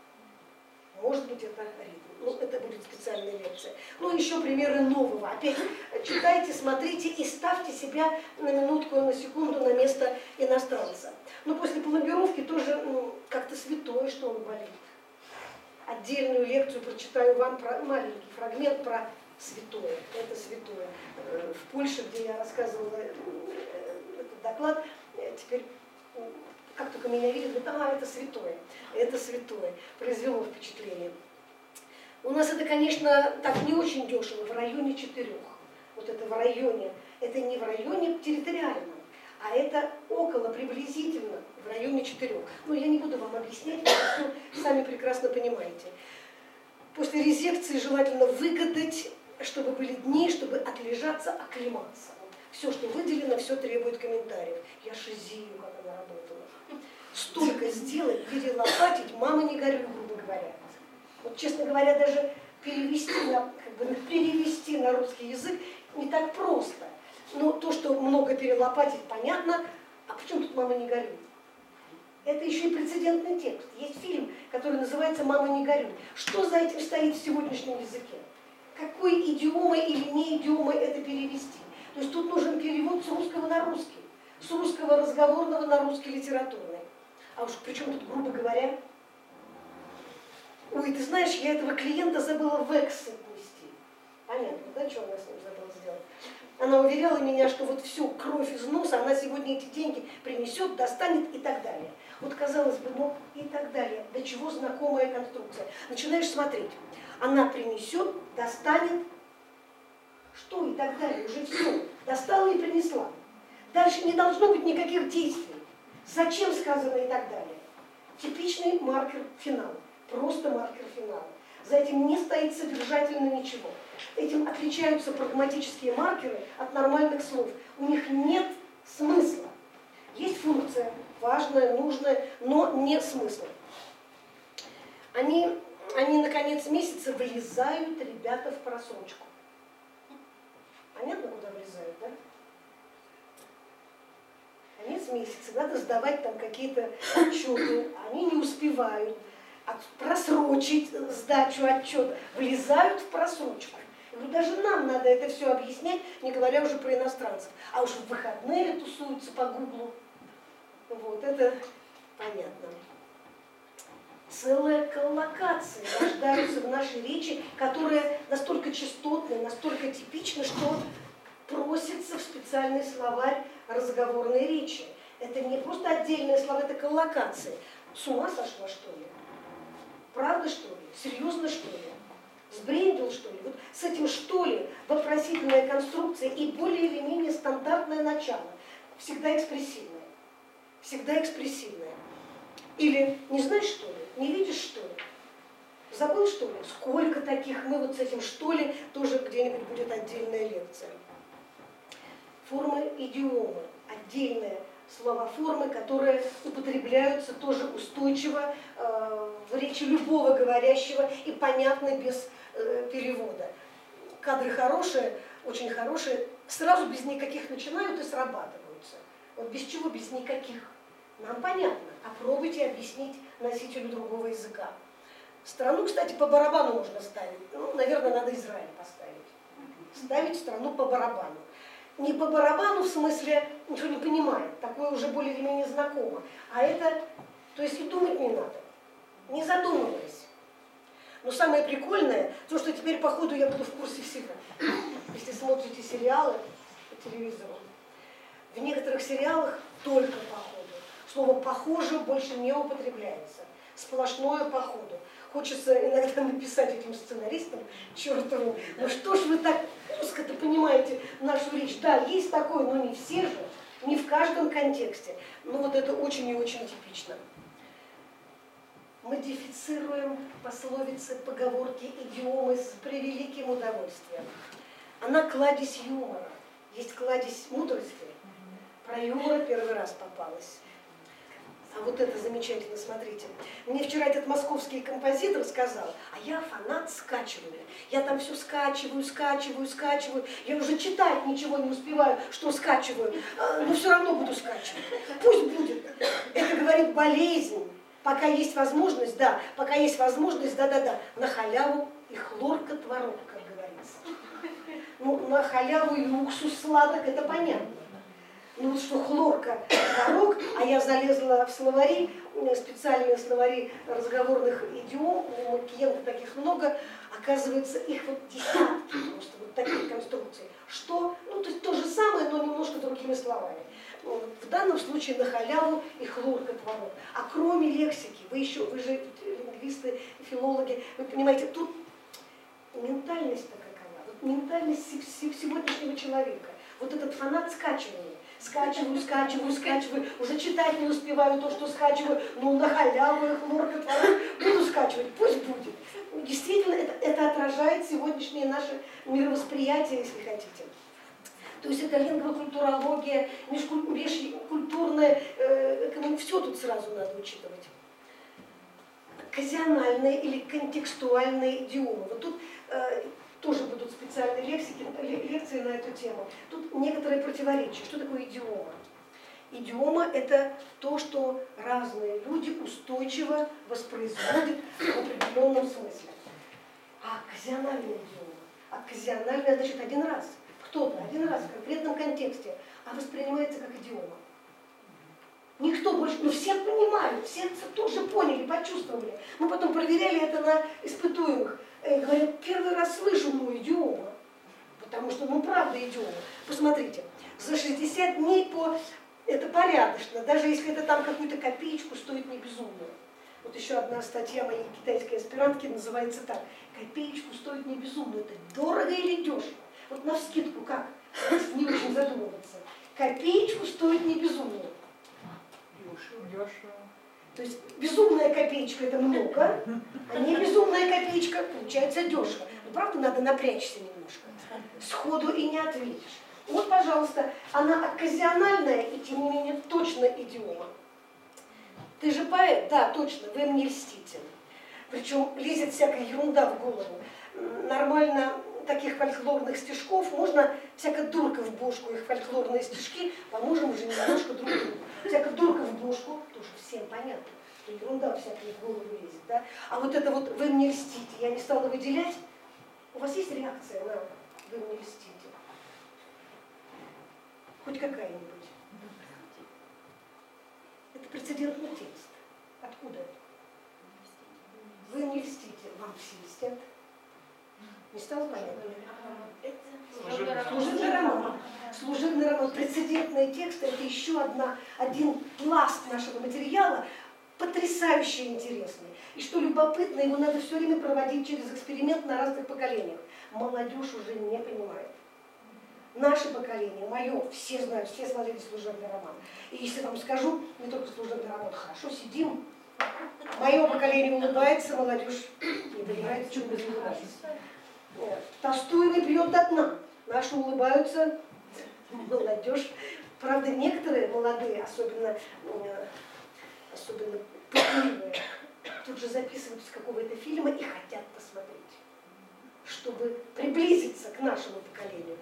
Может быть, это ритм. Ну, это будет специальная лекция. Ну, еще примеры нового. Опять читайте, смотрите и ставьте себя на минутку, на секунду на место иностранца. Но после пломбировки тоже как-то святое, что он болит. Отдельную лекцию прочитаю вам про маленький фрагмент про святое. Это святое. В Польше, где я рассказывала этот доклад, теперь как только меня видят, говорят, это святое. Это святое. Произвело впечатление. У нас это, конечно, так не очень дешево, в районе 4. Вот это в районе. Это не в районе территориальном, а это около, приблизительно, в районе 4. Ну, я не буду вам объяснять, вы все сами прекрасно понимаете. После резекции желательно выгадать, чтобы были дни, чтобы отлежаться, оклематься. Все, что выделено, все требует комментариев. Я шизею, как она работала. Столько сделать, перелопатить, мама не горюй, грубо говоря. Вот, честно говоря, даже перевести на русский язык не так просто. Но то, что много перелопатить, понятно. А почему тут мама не горюй? Это еще и прецедентный текст. Есть фильм, который называется «Мама, не горюй». Что за этим стоит в сегодняшнем языке? Какой идиомой или не идиомой это перевести? То есть тут нужен перевод с русского на русский, с русского разговорного на русский литературный. А уж причем тут, грубо говоря, ой, ты знаешь, я этого клиента забыла в экс отнести. Понятно, да, что она с ним забыла сделать? Она уверяла меня, что вот всю кровь из носа она сегодня эти деньги принесет, достанет и так далее. Вот казалось бы, ну и так далее. До чего знакомая конструкция. Начинаешь смотреть. Она принесет, достанет, что и так далее. Уже все. Достала и принесла. Дальше не должно быть никаких действий. Зачем сказано и так далее. Типичный маркер финала. Просто маркер финала. За этим не стоит содержательно ничего. Этим отличаются прагматические маркеры от нормальных слов. У них нет смысла. Есть функция, важная, нужная, но не смысла. Они на конец месяца вылезают, ребята, в просрочку. Понятно, куда вылезают, да? Конец месяца, надо сдавать там какие-то отчеты, они не успевают просрочить сдачу отчета, влезают в просрочку. Я говорю, даже нам надо это все объяснять, не говоря уже про иностранцев. А уж в выходные тусуются по гуглу. Вот, это понятно. Целые коллокации рождаются в нашей речи, которые настолько частотны, настолько типичны, что просится в специальный словарь разговорной речи. Это не просто отдельные слова, это коллокации. С ума сошла, что ли? Правда, что ли? Серьезно, что ли? Сбрендил, что ли? Вот с этим «что ли» вопросительная конструкция и более или менее стандартное начало. Всегда экспрессивное. Всегда экспрессивное. Или не знаешь, что ли? Не видишь, что ли? Забыл, что ли? Сколько таких? Мы вот с этим «что ли» тоже где-нибудь будет отдельная лекция. Формы идиомы. Отдельные слова-формы, которые употребляются тоже устойчиво в речи любого говорящего и понятны без перевода. Кадры хорошие, очень хорошие, сразу без никаких начинают и срабатываются. Вот без чего? Без никаких. Нам понятно. А пробуйте объяснить носителю другого языка. Страну, кстати, по барабану можно ставить. Ну, наверное, надо Израиль поставить. Ставить страну по барабану. Не по барабану, в смысле, ничего не понимает, такое уже более или менее знакомо. А это, то есть и думать не надо, не задумываясь. Но самое прикольное, то, что теперь, по ходу, я буду в курсе всего. Если смотрите сериалы по телевизору, в некоторых сериалах только по ходу. Слово «похоже» больше не употребляется. Сплошное по ходу. Хочется иногда написать этим сценаристам чертовым, ну что ж вы так узко-то понимаете нашу речь? Да, есть такое, но не все же, не в каждом контексте. Но вот это очень и очень типично. Модифицируем пословицы, поговорки, идиомы с превеликим удовольствием. Она кладезь юмора. Есть кладезь мудрости. Про юмор первый раз попалась. А вот это замечательно, смотрите. Мне вчера этот московский композитор сказал, а я фанат скачивания. Я там все скачиваю. Я уже читать ничего не успеваю, что скачиваю. Но все равно буду скачивать. Пусть будет. Это, говорит, болезнь. Пока есть возможность, да. Пока есть возможность, да. На халяву и хлорка творог, как говорится. Ну, на халяву и уксус сладок, это понятно. Ну вот что хлорка, творог, а я залезла в словари, специальные словари разговорных идиом, у клиентов таких много, оказывается, их вот десятки просто, вот таких конструкций. Что? Ну, то есть то же самое, но немножко другими словами. В данном случае на халяву и хлорка, творог. А кроме лексики, вы же лингвисты, филологи, вы понимаете, тут ментальность-то какова, вот ментальность сегодняшнего человека, вот этот фанат скачивания. Скачиваю, уже читать не успеваю то, что скачиваю, ну на халяву и хлорка, творог, буду скачивать, пусть будет. Действительно, это отражает сегодняшнее наше мировосприятие, если хотите. То есть это лингвокультурология, межкультурная, все тут сразу надо учитывать. Казиональные или контекстуальные идиомы. Вот тут тоже будут специальные лекции на эту тему. Тут некоторые противоречия. Что такое идиома? Идиома – это то, что разные люди устойчиво воспроизводят в определенном смысле. А казиональная идиома? А казиональная, значит, один раз. Кто-то один раз в конкретном контексте, а воспринимается как идиома. Никто больше, но все понимают, все тоже поняли, почувствовали. Мы потом проверяли это на испытуемых. Говорят, первый раз слышу, ну, идиома. Вот Потому что, ну, правда, идиома. Посмотрите, за 60 дней это порядочно, даже если это там какую-то копеечку стоит не безумно. Вот еще одна статья моей китайской аспирантки называется так. Копеечку стоит не безумно. Это дорого или дешево? Вот навскидку как? Не очень задумываться. Копеечку стоит не безумно. Дешево. То есть безумная копеечка это много, а не безумная копеечка получается дешево. Ну, правда, надо напрячься немножко. Сходу и не ответишь. Вот, пожалуйста, она окказиональная и, тем не менее, точно идиома. Ты же поэт? Да, точно, вы мне льстите. Причем лезет всякая ерунда в голову. Нормально таких фольклорных стишков можно, всякая дурка в бошку, их фольклорные стишки, поможем уже немножко друг другу. Всякая дурка в бошку, тоже всем понятно, что ерунда всякая в голову лезет, да? А вот это вот «вы мне льстите», я не стала выделять. У вас есть реакция на «вы мне льстите»? Хоть какая-нибудь? Это прецедентный текст. Откуда? Вы мне льстите, вам все льстят. Не стало понятно? Служебный роман. Служебный роман. Прецедентные тексты – это еще один пласт нашего материала, потрясающе интересный. И что любопытно, его надо все время проводить через эксперимент на разных поколениях. Молодежь уже не понимает. Наше поколение, мое, все знают, все смотрели служебный роман. И если вам скажу, не только служебный роман, хорошо, сидим. Мое поколение улыбается, молодежь не понимает, в чем без улыбаться. Толстой не пьет до дна. Наши улыбаются, молодежь. Правда, некоторые молодые, особенно пытливые, тут же записываются с какого-то фильма и хотят посмотреть, чтобы приблизиться к нашему поколению.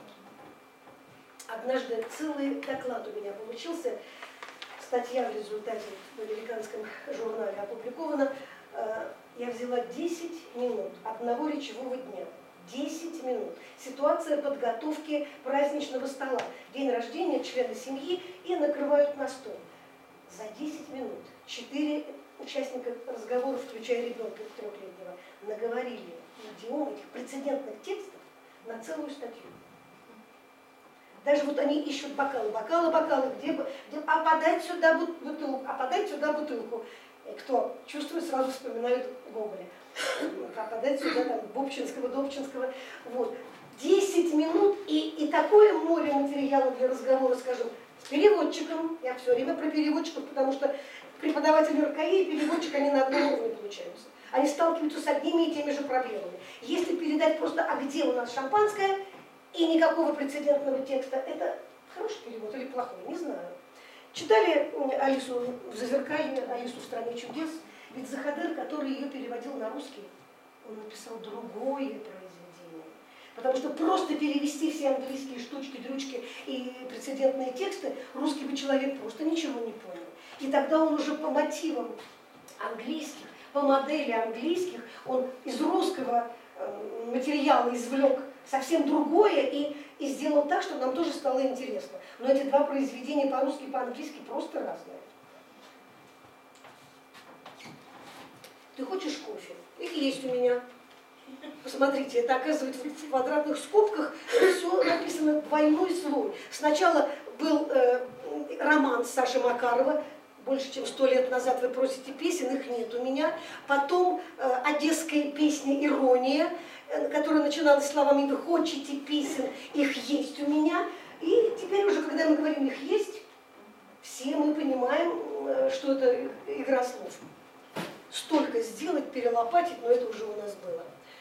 Однажды целый доклад у меня получился, статья в результате в американском журнале опубликована. Я взяла 10 минут одного речевого дня. 10 минут. Ситуация подготовки праздничного стола. День рождения члена семьи и накрывают на стол. За 10 минут 4 участника разговора, включая ребенка 3-летнего, наговорили идиом этих прецедентных текстов на целую статью. Даже вот они ищут бокалы, а подать сюда бутылку, И кто чувствует, сразу вспоминают Гоголя. А подать сюда там Добчинского. Вот. 10 минут и такое море материала для разговора, скажем, с переводчиком. Я все время про переводчиков, потому что преподаватель РКИ и переводчик, они на одном уровне получаются. Они сталкиваются с одними и теми же проблемами. Если передать просто «а где у нас шампанское?» и никакого прецедентного текста, это хороший перевод или плохой, не знаю. Читали Алису в Зазеркалье, Алису в «Стране чудес»? Ведь Заходер, который ее переводил на русский, он написал другое произведение. Потому что просто перевести все английские штучки, дрючки и прецедентные тексты, русский бы человек просто ничего не понял. И тогда он уже по мотивам английских, по модели английских, он из русского материала извлек совсем другое и сделал так, чтобы нам тоже стало интересно. Но эти два произведения по-русски и по-английски просто разные. Ты хочешь кофе? Или есть у меня? Посмотрите, это оказывается в квадратных скобках все написано двойной слой. Сначала был роман Саши Макарова, больше чем 100 лет назад вы просите песен, их нет у меня. Потом одесская песня «Ирония», которая начиналась словами «Вы хотите песен, их есть у меня». И теперь уже, когда мы говорим «их есть», все мы понимаем, что это игра слов. Столько сделать, перелопатить, но это уже у нас было.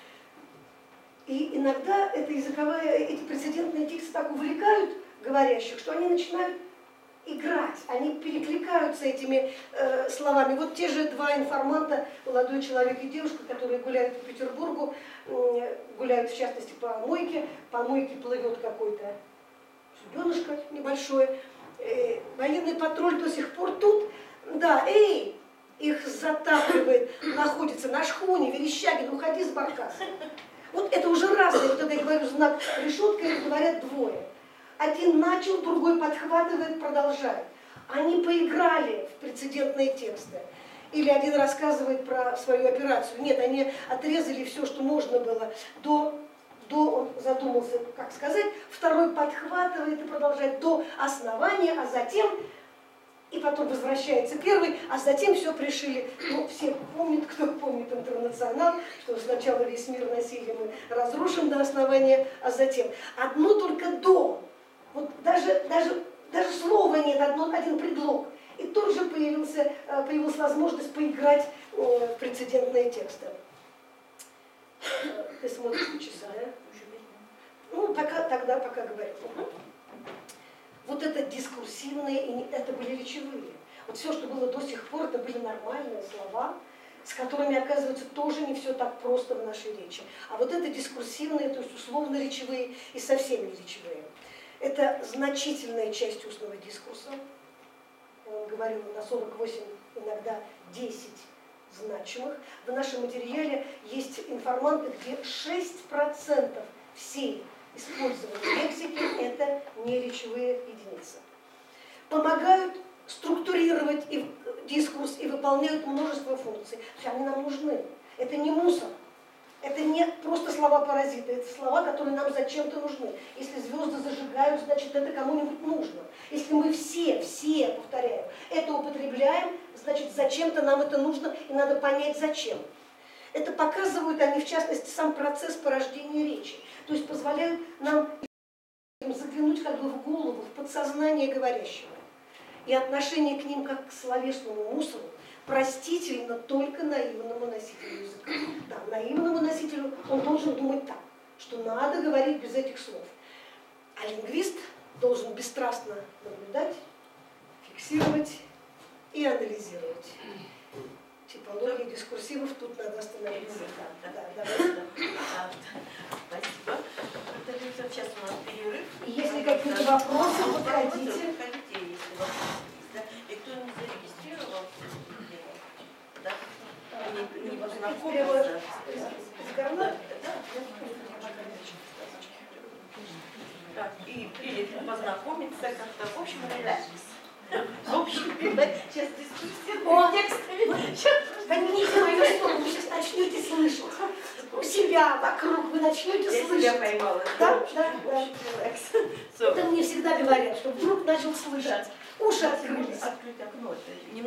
И иногда эти прецедентные тексты так увлекают говорящих, что они начинают играть, они перекликаются этими словами. Вот те же два информанта, молодой человек и девушка, которые гуляют по Петербургу, гуляют в частности по мойке плывет какой-то суденышко небольшое, военный патруль до сих пор тут, да, их затапливает, находится на шхуне, Верещагин, уходи с баркаса. Вот это уже разное, вот это я говорю знак решетка, это говорят двое. Один начал, другой подхватывает, продолжает. Они поиграли в прецедентные тексты. Или один рассказывает про свою операцию. Нет, они отрезали все, что можно было, до он задумался, как сказать, второй подхватывает и продолжает до основания, а затем, и потом возвращается первый, а затем все пришили. Ну, все помнят, кто помнит «Интернационал», что сначала весь мир насилием мы разрушим до основания, а затем. Одно только «до». Вот даже слова нет, один предлог. И тут же появилась возможность поиграть в прецедентные тексты. Ты смотришь на часы, да? Ну, тогда пока говорю. Вот это дискурсивные, и это были речевые. Вот все, что было до сих пор, это были нормальные слова, с которыми, оказывается, тоже не все так просто в нашей речи. А вот это дискурсивные, то есть условно речевые и совсем не речевые. Это значительная часть устного дискурса. Он говорил на 48, иногда 10 значимых. В нашем материале есть информанты, где 6% всей использованной лексики – это не речевые единицы. Помогают структурировать дискурс и выполняют множество функций. Они нам нужны. Это не мусор. Это не просто слова-паразиты, это слова, которые нам зачем-то нужны. Если звезды зажигают, значит, это кому-нибудь нужно. Если мы все, повторяю, это употребляем, значит, зачем-то нам это нужно, и надо понять, зачем. Это показывают они, в частности, сам процесс порождения речи. То есть позволяют нам заглянуть как бы в голову, в подсознание говорящего. И отношение к ним как к словесному мусору простительно только наивному носителю языка. Да, наивному носителю он должен думать так, что надо говорить без этих слов. А лингвист должен бесстрастно наблюдать, фиксировать и анализировать. Типология дискурсивов, тут надо остановиться. Спасибо. Сейчас у нас перерыв. Если какие-то вопросы, подходите. Если вопросы есть, да? И кто не зарегистрировался, да? Не познакомился. Из горла? Так, или познакомиться как-то. В общем, сейчас дискуссия текстами. Поднимите мою сторону, вы сейчас начнете слышать. У себя, вокруг, вы начнете слышать. Я поймала. Да. Это мне всегда говорят, что вдруг начал слышать. Уши открылись. Открыть окно.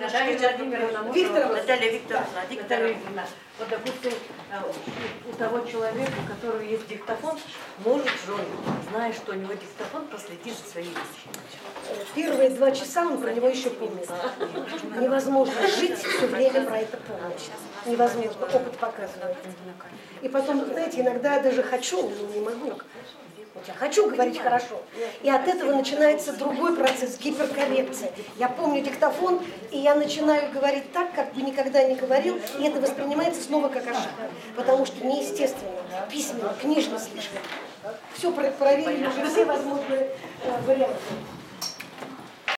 Наталья Викторовна, вот, допустим, у того человека, у которого есть диктофон, может же, зная, что у него диктофон, проследить за своей речью. Первые 2 часа он про него еще помнит. Невозможно жить все время про это помнить. Невозможно, опыт показывает. И потом, знаете, иногда я даже хочу, но не могу. Я хочу говорить хорошо. И от этого начинается другой процесс, гиперкоррекция. Я помню диктофон, и я начинаю говорить так, как бы никогда не говорил, и это воспринимается снова как ошибка. Потому что неестественно, письменно, книжно слишком. Все проверили, уже все возможные варианты.